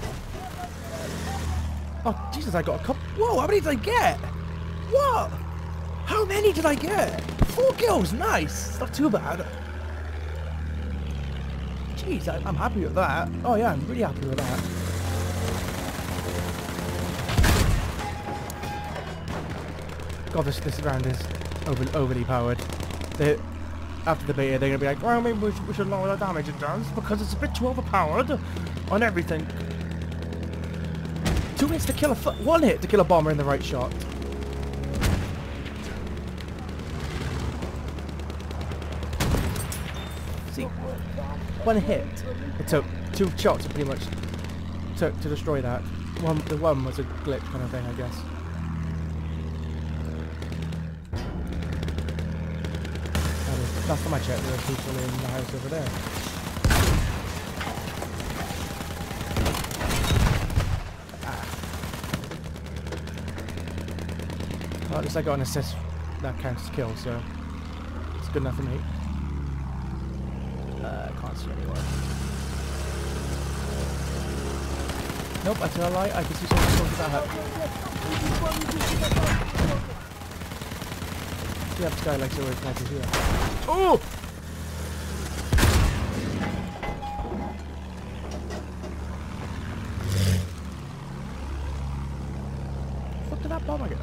Oh, Jesus, I got a couple. Whoa, how many did I get? What? How many did I get? 4 kills, nice. It's not too bad. Jeez, I'm happy with that. Oh yeah, I'm really happy with that. God, this round is overly powered. After the beta, they're going to be like, well, maybe we should lower the damage it does because it's a bit too overpowered on everything. 2 hits to kill a 1 hit to kill a bomber in the right shot. See, 1 hit. It took 2 shots pretty much to destroy that. The one was a glitch kind of thing, I guess. Last time I checked, there were people in the house over there. Well, at least I got an assist that counts as kill, so it's good enough for me. Can't see anyone. Nope, I tell a lie. I can see someone going to that hut. Yeah, this guy likes to always snipe here. Oh! What did that bomber go?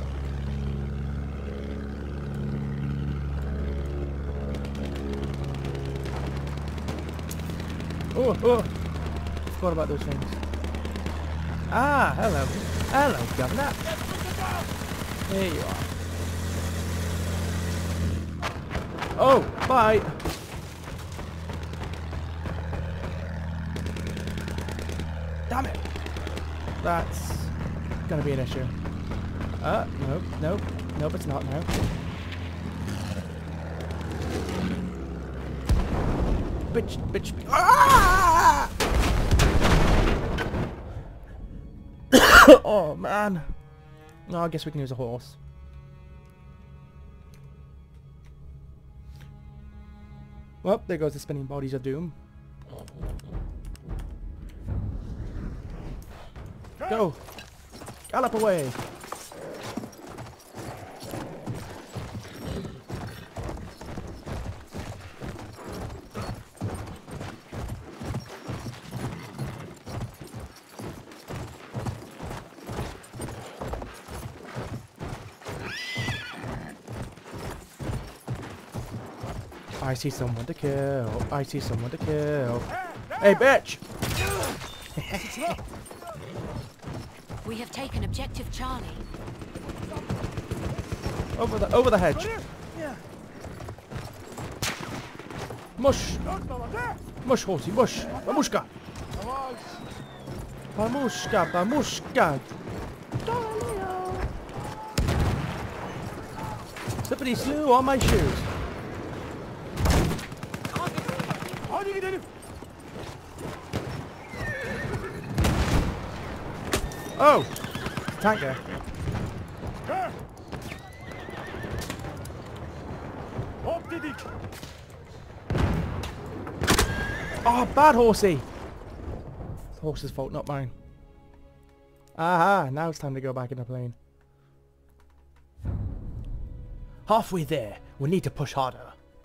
Oh! Forgot about those things. Ah, hello. Hello, Governor. There you are. Oh, bye. That's gonna be an issue. Nope, nope, nope, it's not now. Bitch, bitch, ah! Oh man. No, I guess we can use a horse. Well, there goes the spinning bodies of doom. Go! Gallop away! I see someone to kill. I see someone to kill. Hey, bitch! We have taken objective Charlie. Over the hedge. Mush! Mush, horsey, mush! Bamushka! Bamushka, bamushka! Slippity slew on my shoes. Hadi gidelim. Oh! Tanker. Hop dedik. Oh, bad horsey! It's the horse's fault, not mine. Aha, now it's time to go back in the plane. Halfway there, we need to push harder.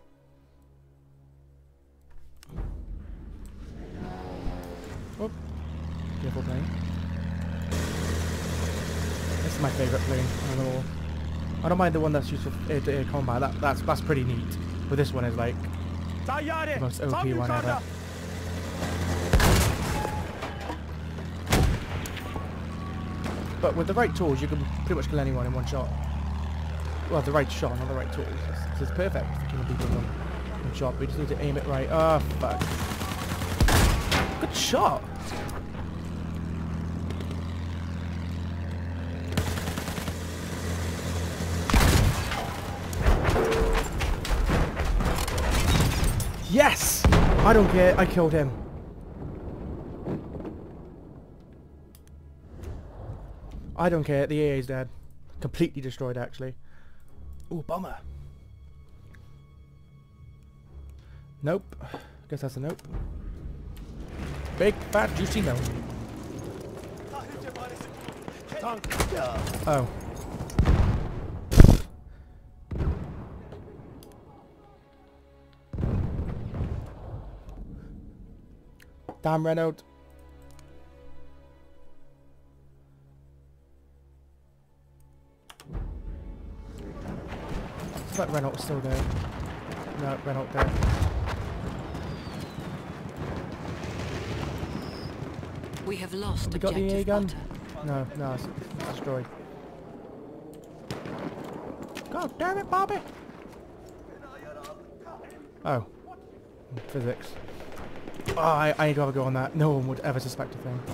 Oh, careful plane. This is my favourite plane on the wall. I don't mind the one that's used for air combat. That's pretty neat. But this one is like Tayyare. the most OP Tam one yukarıda. ever. But with the right tools, you can pretty much kill anyone in one shot. Well, the right shot, not the right tools. This is perfect for killing people in one shot. We just need to aim it right. Oh, fuck. Good shot. Yes! I don't care. I killed him. I don't care. The AA is dead. Completely destroyed, actually. Ooh, bummer. Nope. Guess that's a nope. Big, fat, juicy no. Oh. Damn, Renault. It's like Renault's still there. No, Renault there. We have lost We got the AA objective gun? butter. No, no, it's destroyed. God damn it, Bobby! Oh. Physics. Oh, I need to have a go on that. No one would ever suspect a thing.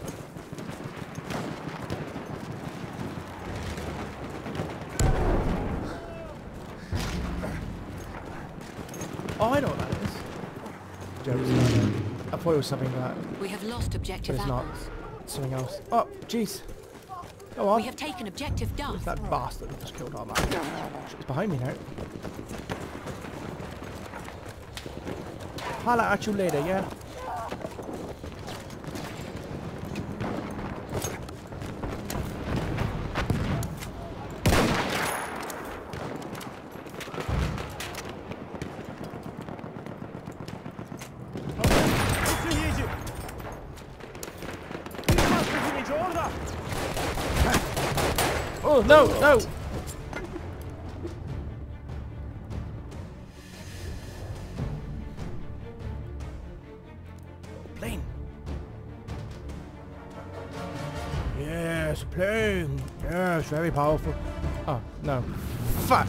Oh, I know what that is. Jokes. I thought it was something that, We have lost but objective it's not. apples. It's something else. Oh, jeez. Go on. We have taken objective Who's Duff. that bastard who just killed our man? It's behind me now. Holla at you later, yeah? Üstünleyici. Üstünleyici orada. Oh, no, no! Plane. Yes, plane. Yes, very powerful. Oh, no. Fuck!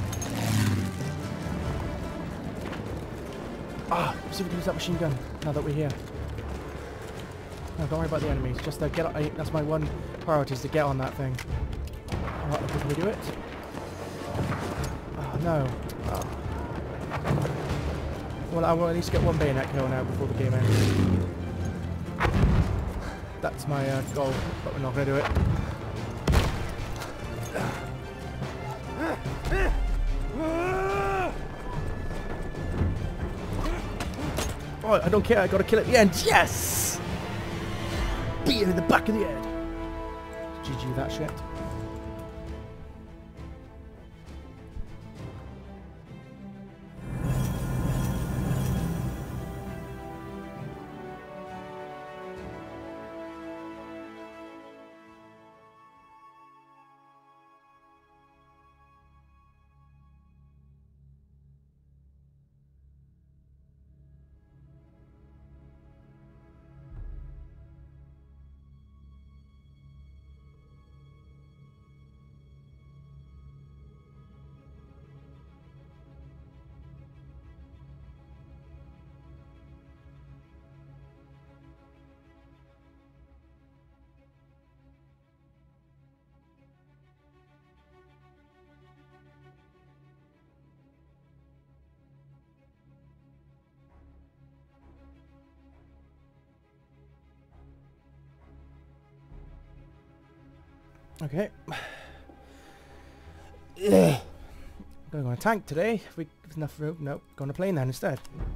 Ah, see if we can use that machine gun now that we're here. No, don't worry about the enemies. Just get on, that's my one priority, is to get on that thing. Alright, can we do it? Oh, no. Oh. Well, I will at least get one bayonet kill now before the game ends. That's my goal, but we're not going to do it. Oh, I don't care, I gotta kill at the end. Yes! Beat it in the back of the head. GG that shit. Okay. Going on a tank today. If there's enough room. Nope. Go on a plane then instead.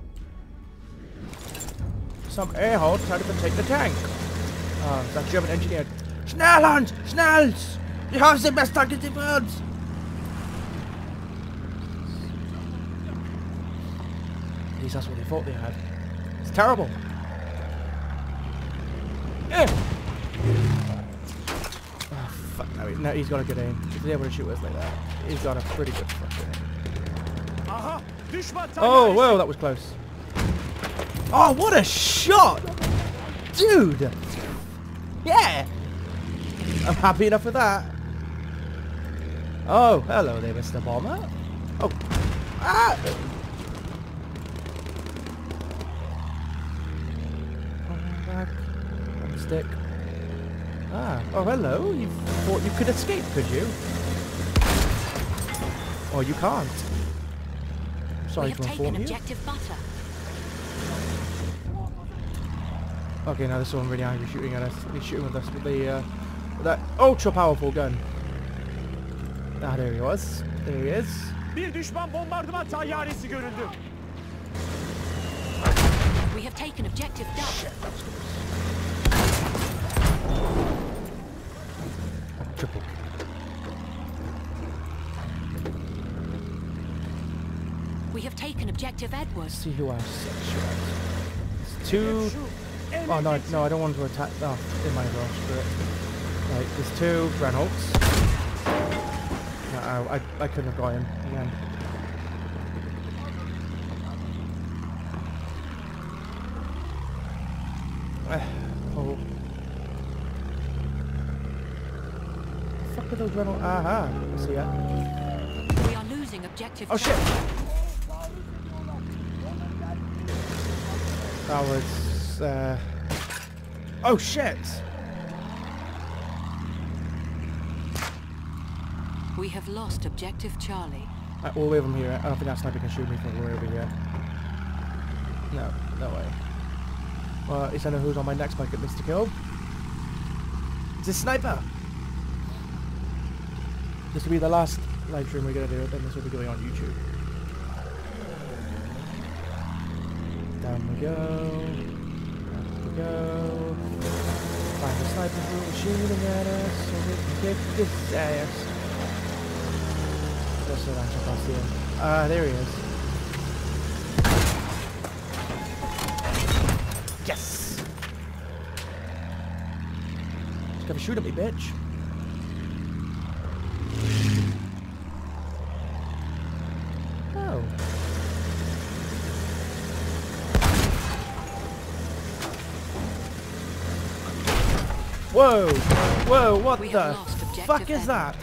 Some a-hole tried to take the tank. Oh, it's that German engineer. Schnell, Hans! Schnells! You have the best tank in the world! At least that's what they thought they had. It's terrible. No, he's got a good aim. If he's able to shoot us like that, he's got a pretty good fucking aim. Oh, whoa, that was close. Oh, what a shot! Dude! Yeah! I'm happy enough with that. Oh, hello there, Mr. Bomber. Oh. Ah! Back. Stick. Ah, oh hello, you thought you could escape, could you? Oh, you can't. Sorry to inform you. Objective butter. Okay, now there's someone really angry shooting at us. He's shooting with us with the, that ultra powerful gun. Ah, there he was. There he is. Bir düşman bombardıman tayyaresi görüldü. We have taken objective Duck. Triple. We have taken objective Edward. Let's see who else. It's two. Oh no, no, I don't want to attack. Oh, in my rush for it. Right, there's two Reynolds. No, I couldn't have got him again. Oh. Fuck are those Reynolds? Aha, I see ya. We are losing objective. Oh shit! That was. Oh shit! We have lost objective Charlie. All the way from here. I don't think that sniper can shoot me from way over here. No, no way. Well, at least I know who's on my next bucket list to kill. It's a sniper! This will be the last live stream we're going to do, then this will be going on YouTube. Down we go. Down we go. Find the sniper who's shooting at us so we can kick this ass. That's what I can't see him. Ah, there he is. Yes! Just gotta shoot at me, bitch. Oh. Whoa! Whoa, what the fuck is that?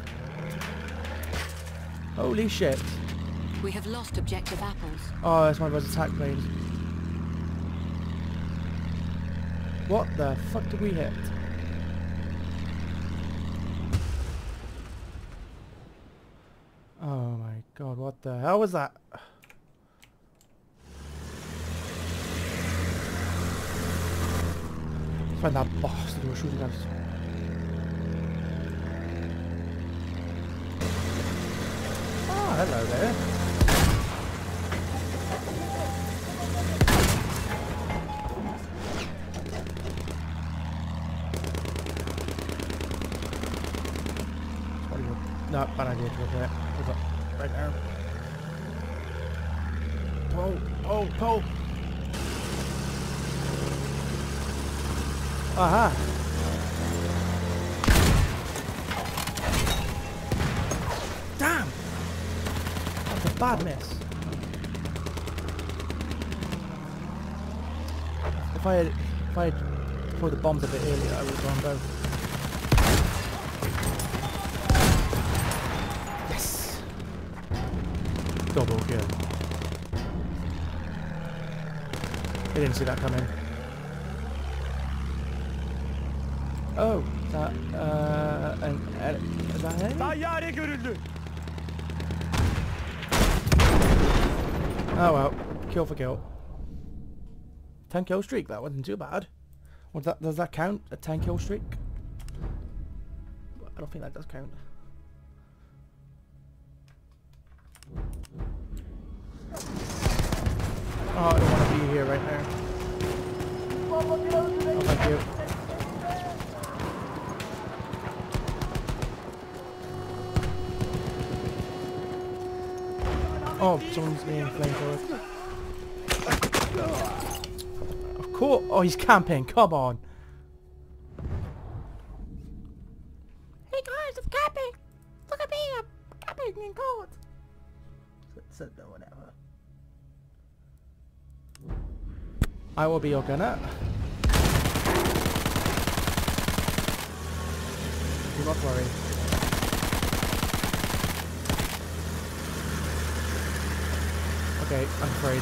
Holy shit. We have lost objective apples. Oh, that's one of those attack planes. What the fuck did we hit? Oh my god, what the hell was that? Find that bastard who was shooting at us. Oh, hello there. No, bad idea to repair it. Hold up. Right now. Pull! Pull! Pull! Aha! Damn! That's a bad miss. If I had thrown the bombs a bit earlier, I would have gone down. Yes! Double kill. I didn't see that coming. Oh, that, is that it? Tayyare görüldü. Oh well, kill for kill. 10 kill streak, that wasn't too bad. What does that count? A 10 kill streak? I don't think that does count. Oh, I don't want to be here right now. Oh, thank you. Oh, someone's being flamethrowed. Of course. Oh, he's camping. Come on. Hey guys, I'm camping. Look at me. I'm camping in court. So no one ever. I will be your gunner. Do not worry. Okay, I'm afraid.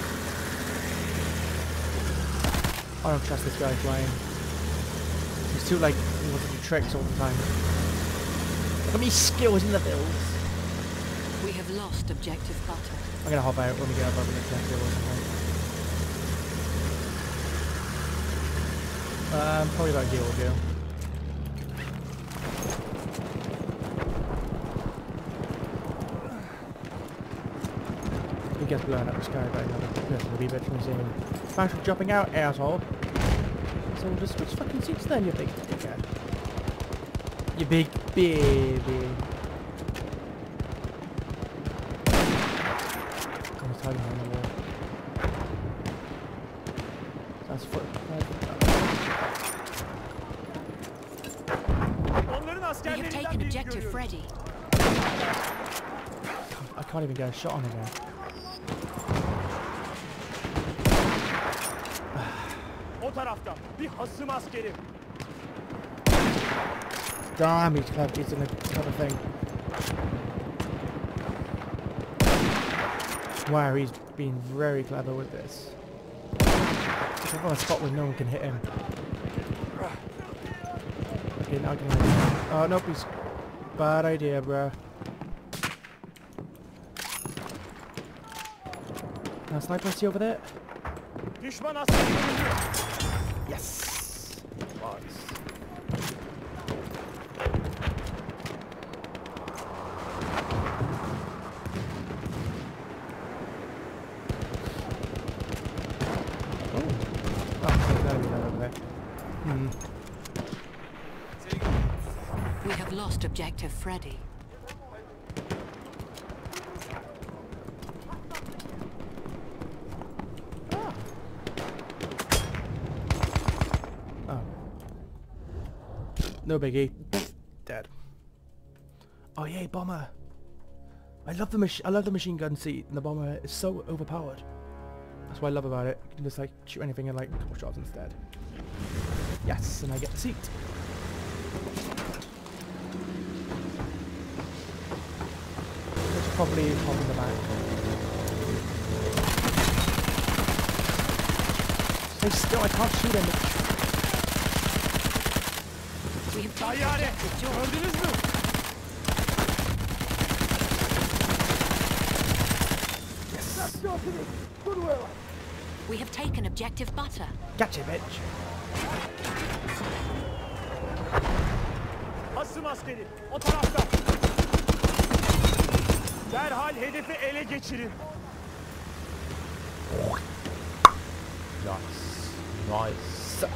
I don't trust this guy flying. He's too like, he wants to do tricks all the time. Look at me skills in the builds. We have lost objective butter. I'm gonna hop out when we get above the objective or something. Probably about here will do. He gets blown out of the sky by another person will be a bit from his aim. Thanks for jumping out, asshole. So we'll just switch fucking seats then, you big dickhead. You big baby. I'm just hiding behind the wall. That's foot. Onların We have askerlerinden taken birini objective görüyorum. Freddy. I can't even get a shot on him now. O tarafta bir hasım askeri. Damn, he's clever. He's doing a clever thing. Wow, he's been very clever with this. He's on a spot where no one can hit him. Okay, now I can. Oh nope, he's bad idea, bruh. Now sniper, see over there? Düşman askeri görüldü. Yes. Nice. We have lost objective Freddy. Oh. No biggie. Dead. Oh yay, bomber. I love the machine gun seat, and the bomber is so overpowered. That's what I love about it. You can just like shoot anything in like a couple shots instead. Yes, and I get the seat. Let's probably hop in the back. Stay still, I can't shoot him. Tayyare. Gördünüz mü? We have taken objective butter. Gotcha, bitch. Hasım askeri. O tarafta. Derhal hedefi ele geçirin. Nice.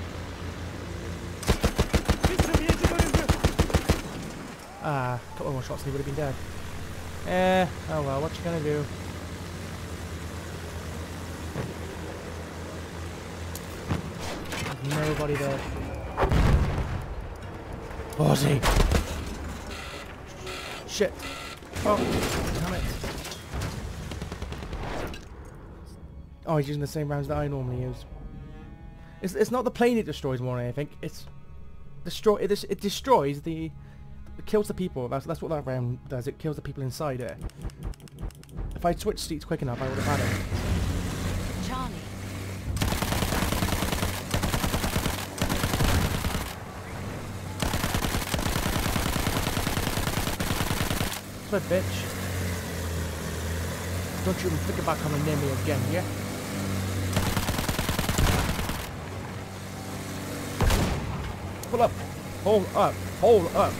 Bir seviyeci görüldü. Ah, a couple more shots and he would have been dead. Oh well, what you gonna do? There's nobody there. Oh, is he? Shit. Oh, damn it. Oh, he's using the same rounds that I normally use. It's not the plane it destroys more than anything. It's it destroys the... It kills the people. That's what that round does. It kills the people inside it. If I'd switched seats quick enough, I would have had it. Charlie. But bitch. Don't you even think about coming near me again, yeah? Pull up. Hold up. Hold up.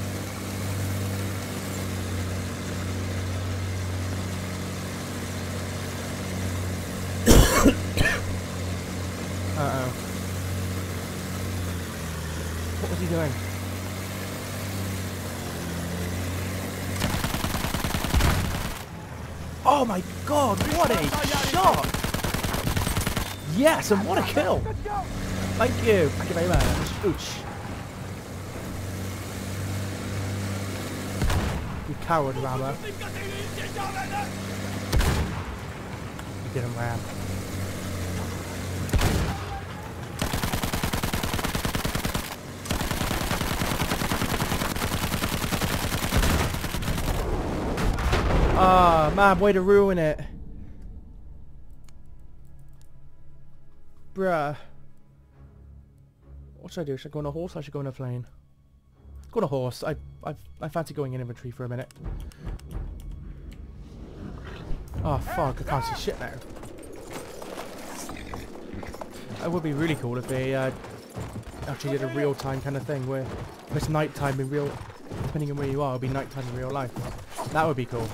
Uh-oh. What was he doing? Oh my god, what a shot! Yes, and what a kill! Thank you. Thank you very much. Ooch. You coward, Rama. You didn't ram. Ah, man, way to ruin it. Bruh. What should I do? Should I go on a horse or should I go on a plane? Go on a horse. I fancy going in infantry for a minute. Oh fuck, I can't see shit now. It would be really cool if they actually did a real-time kind of thing where it's nighttime in real... Depending on where you are, it'll be nighttime in real life. That would be cool.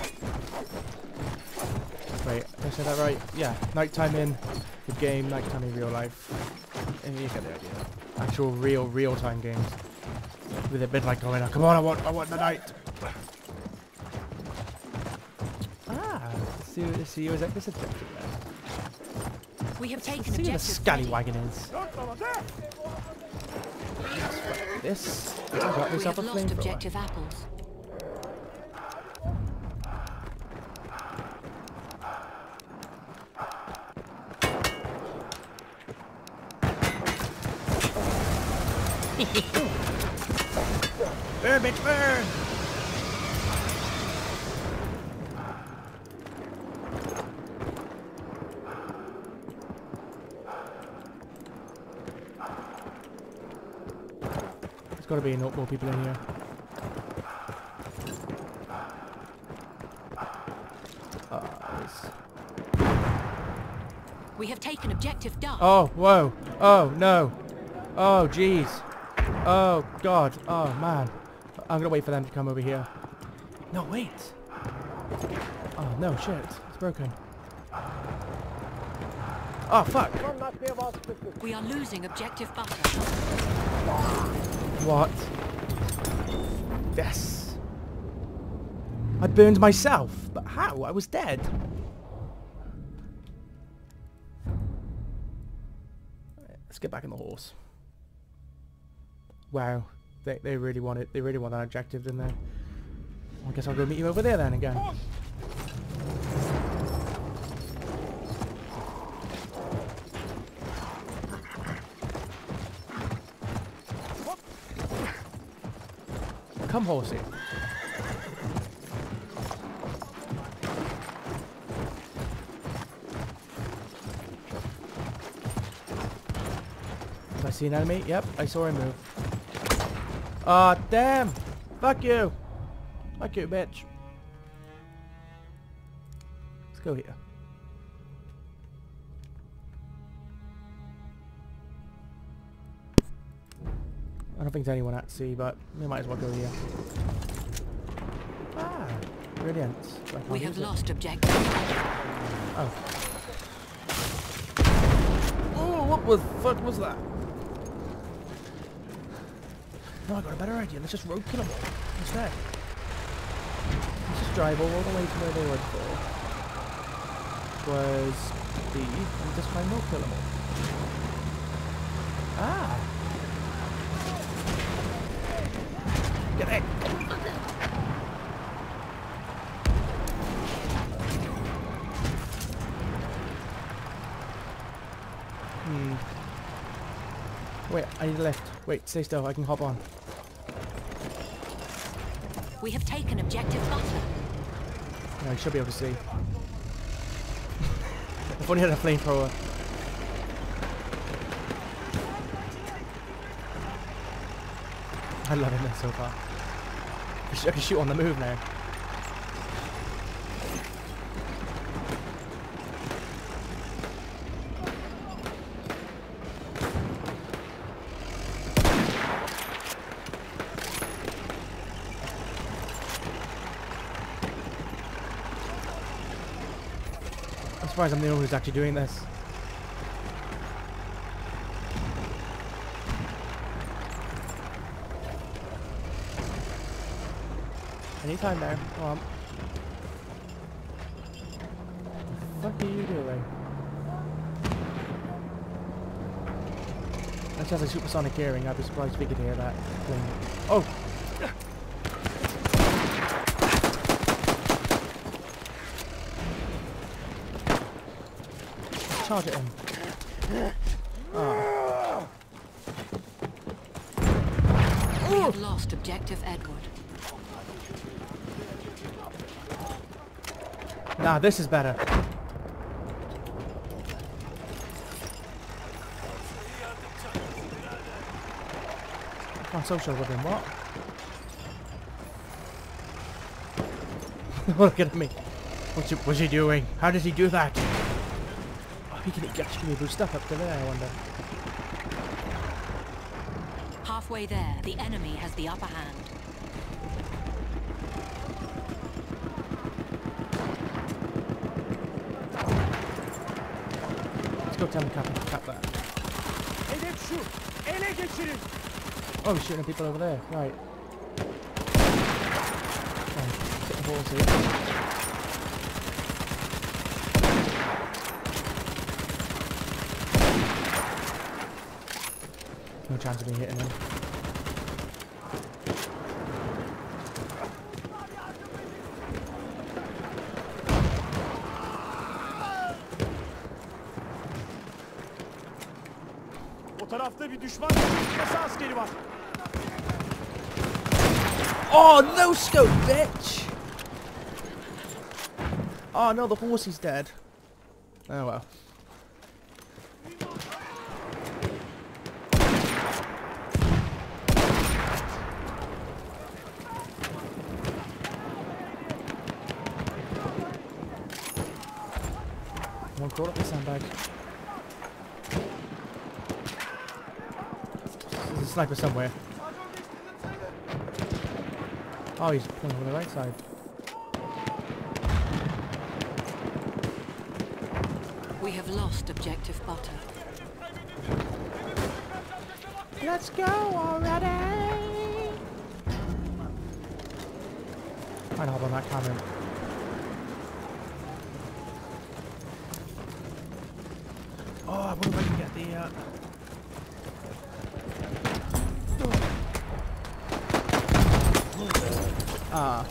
Wait, did I say that right? Yeah, nighttime in the game, nighttime in real life. And you get the idea. Actual real-time games. With a bit like going, oh, come on, I want the night. Ah, let's see who's at this objective then. We have taken See where the objective scallywagon is. This. I got We myself have a lost flamethrower. objective apples. Burn, bitch, burn! There's got to be more people in here. We have taken objective dark. Oh, whoa. Oh, no. Oh, jeez. Oh, God. Oh, man. I'm going to wait for them to come over here. No, wait. Oh, no, shit. It's broken. Oh, fuck. We are losing objective butter. What? Yes. I burned myself. But how? I was dead. Let's get back in the horse. Wow. They really want it. They really want that objective, didn't they? I guess I'll go meet you over there then again. Come, horsey. Did I see an enemy? Yep, I saw him move. Ah, damn! Fuck you! Fuck you, bitch. Let's go here. I don't think there's anyone at sea, but we might as well go here. Ah, brilliant. We have lost objective. Oh. Oh, what the fuck was that? No, I got a better idea. Let's just road kill them all instead. Let's just drive all the way to where they went for. Was B, and just try and road kill them all. Ah! Get it! Wait, I need a lift. Wait, stay still. I can hop on. We have taken objective butter. No, you should be able to see. If only I had a flamethrower. I love it so far. I can shoot on the move now. I'm surprised I'm the only one who's actually doing this. Anytime now. Come on. What the fuck are you doing? That sounds like supersonic hearing. I'd be surprised if we could hear that thing. Oh! Charge it in. Oh. We have lost objective Edward. Nah, this is better. I can't social with him, what? Look at me. What's he doing? How does he do that? Oh, he can actually move stuff up to there, I wonder. Halfway there, the enemy has the upper hand. Go tell him to cap that. Hedef şu. Ele geçirin. Oh, he's shooting at people over there. Right. Hit the balls here. No chance of me hitting him. O tarafta bir düşman kasa askeri var. Oh, no scope, bitch! Oh no, the horse is dead. Oh well. One caught up the sandbag. There's a sniper somewhere. Oh, he's playing on the right side. We have lost objective butter. Let's go already! Trying to hop on that cannon. Oh, I wonder if I can get the Ah.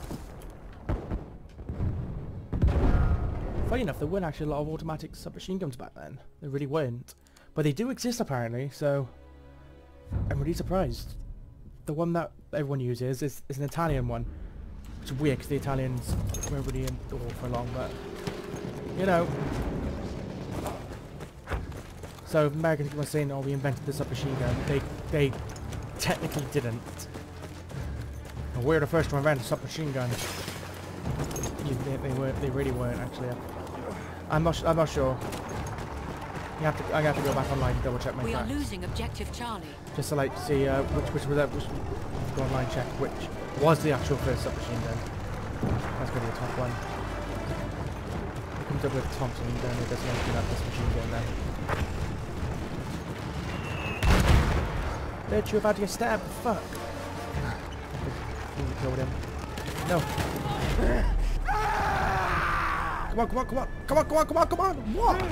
Funny enough, there weren't actually a lot of automatic submachine guns back then. There really weren't. But they do exist apparently, so I'm really surprised. The one that everyone uses is an Italian one. Which is weird because the Italians weren't really in the war for long, but you know. So if Americans were saying, oh, we invented the submachine gun, they technically didn't. And we're the first to invent submachine guns. They weren't. They really weren't actually. I'm not sure. I have to go back online and double check my We are facts. losing objective Charlie. Just to like see which go online check which was the actual first submachine gun. That's gonna be the top one. It comes up with Thompson gun. It doesn't mention that this machine gun then. Bitch, you're about to get stabbed. Fuck. You killed him. No. Come on. What?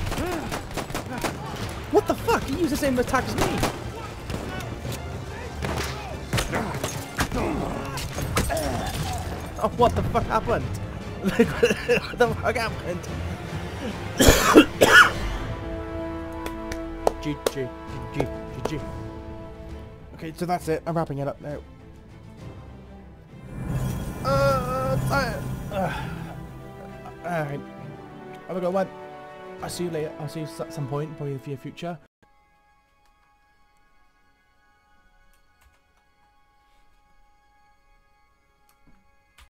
What the fuck? He used the same attack as me. Oh, what the fuck happened? What the fuck happened? GG. Okay, so that's it. I'm wrapping it up now. Tired. Alright. Have a good one. I'll see you later. I'll see you at some point, probably in the future.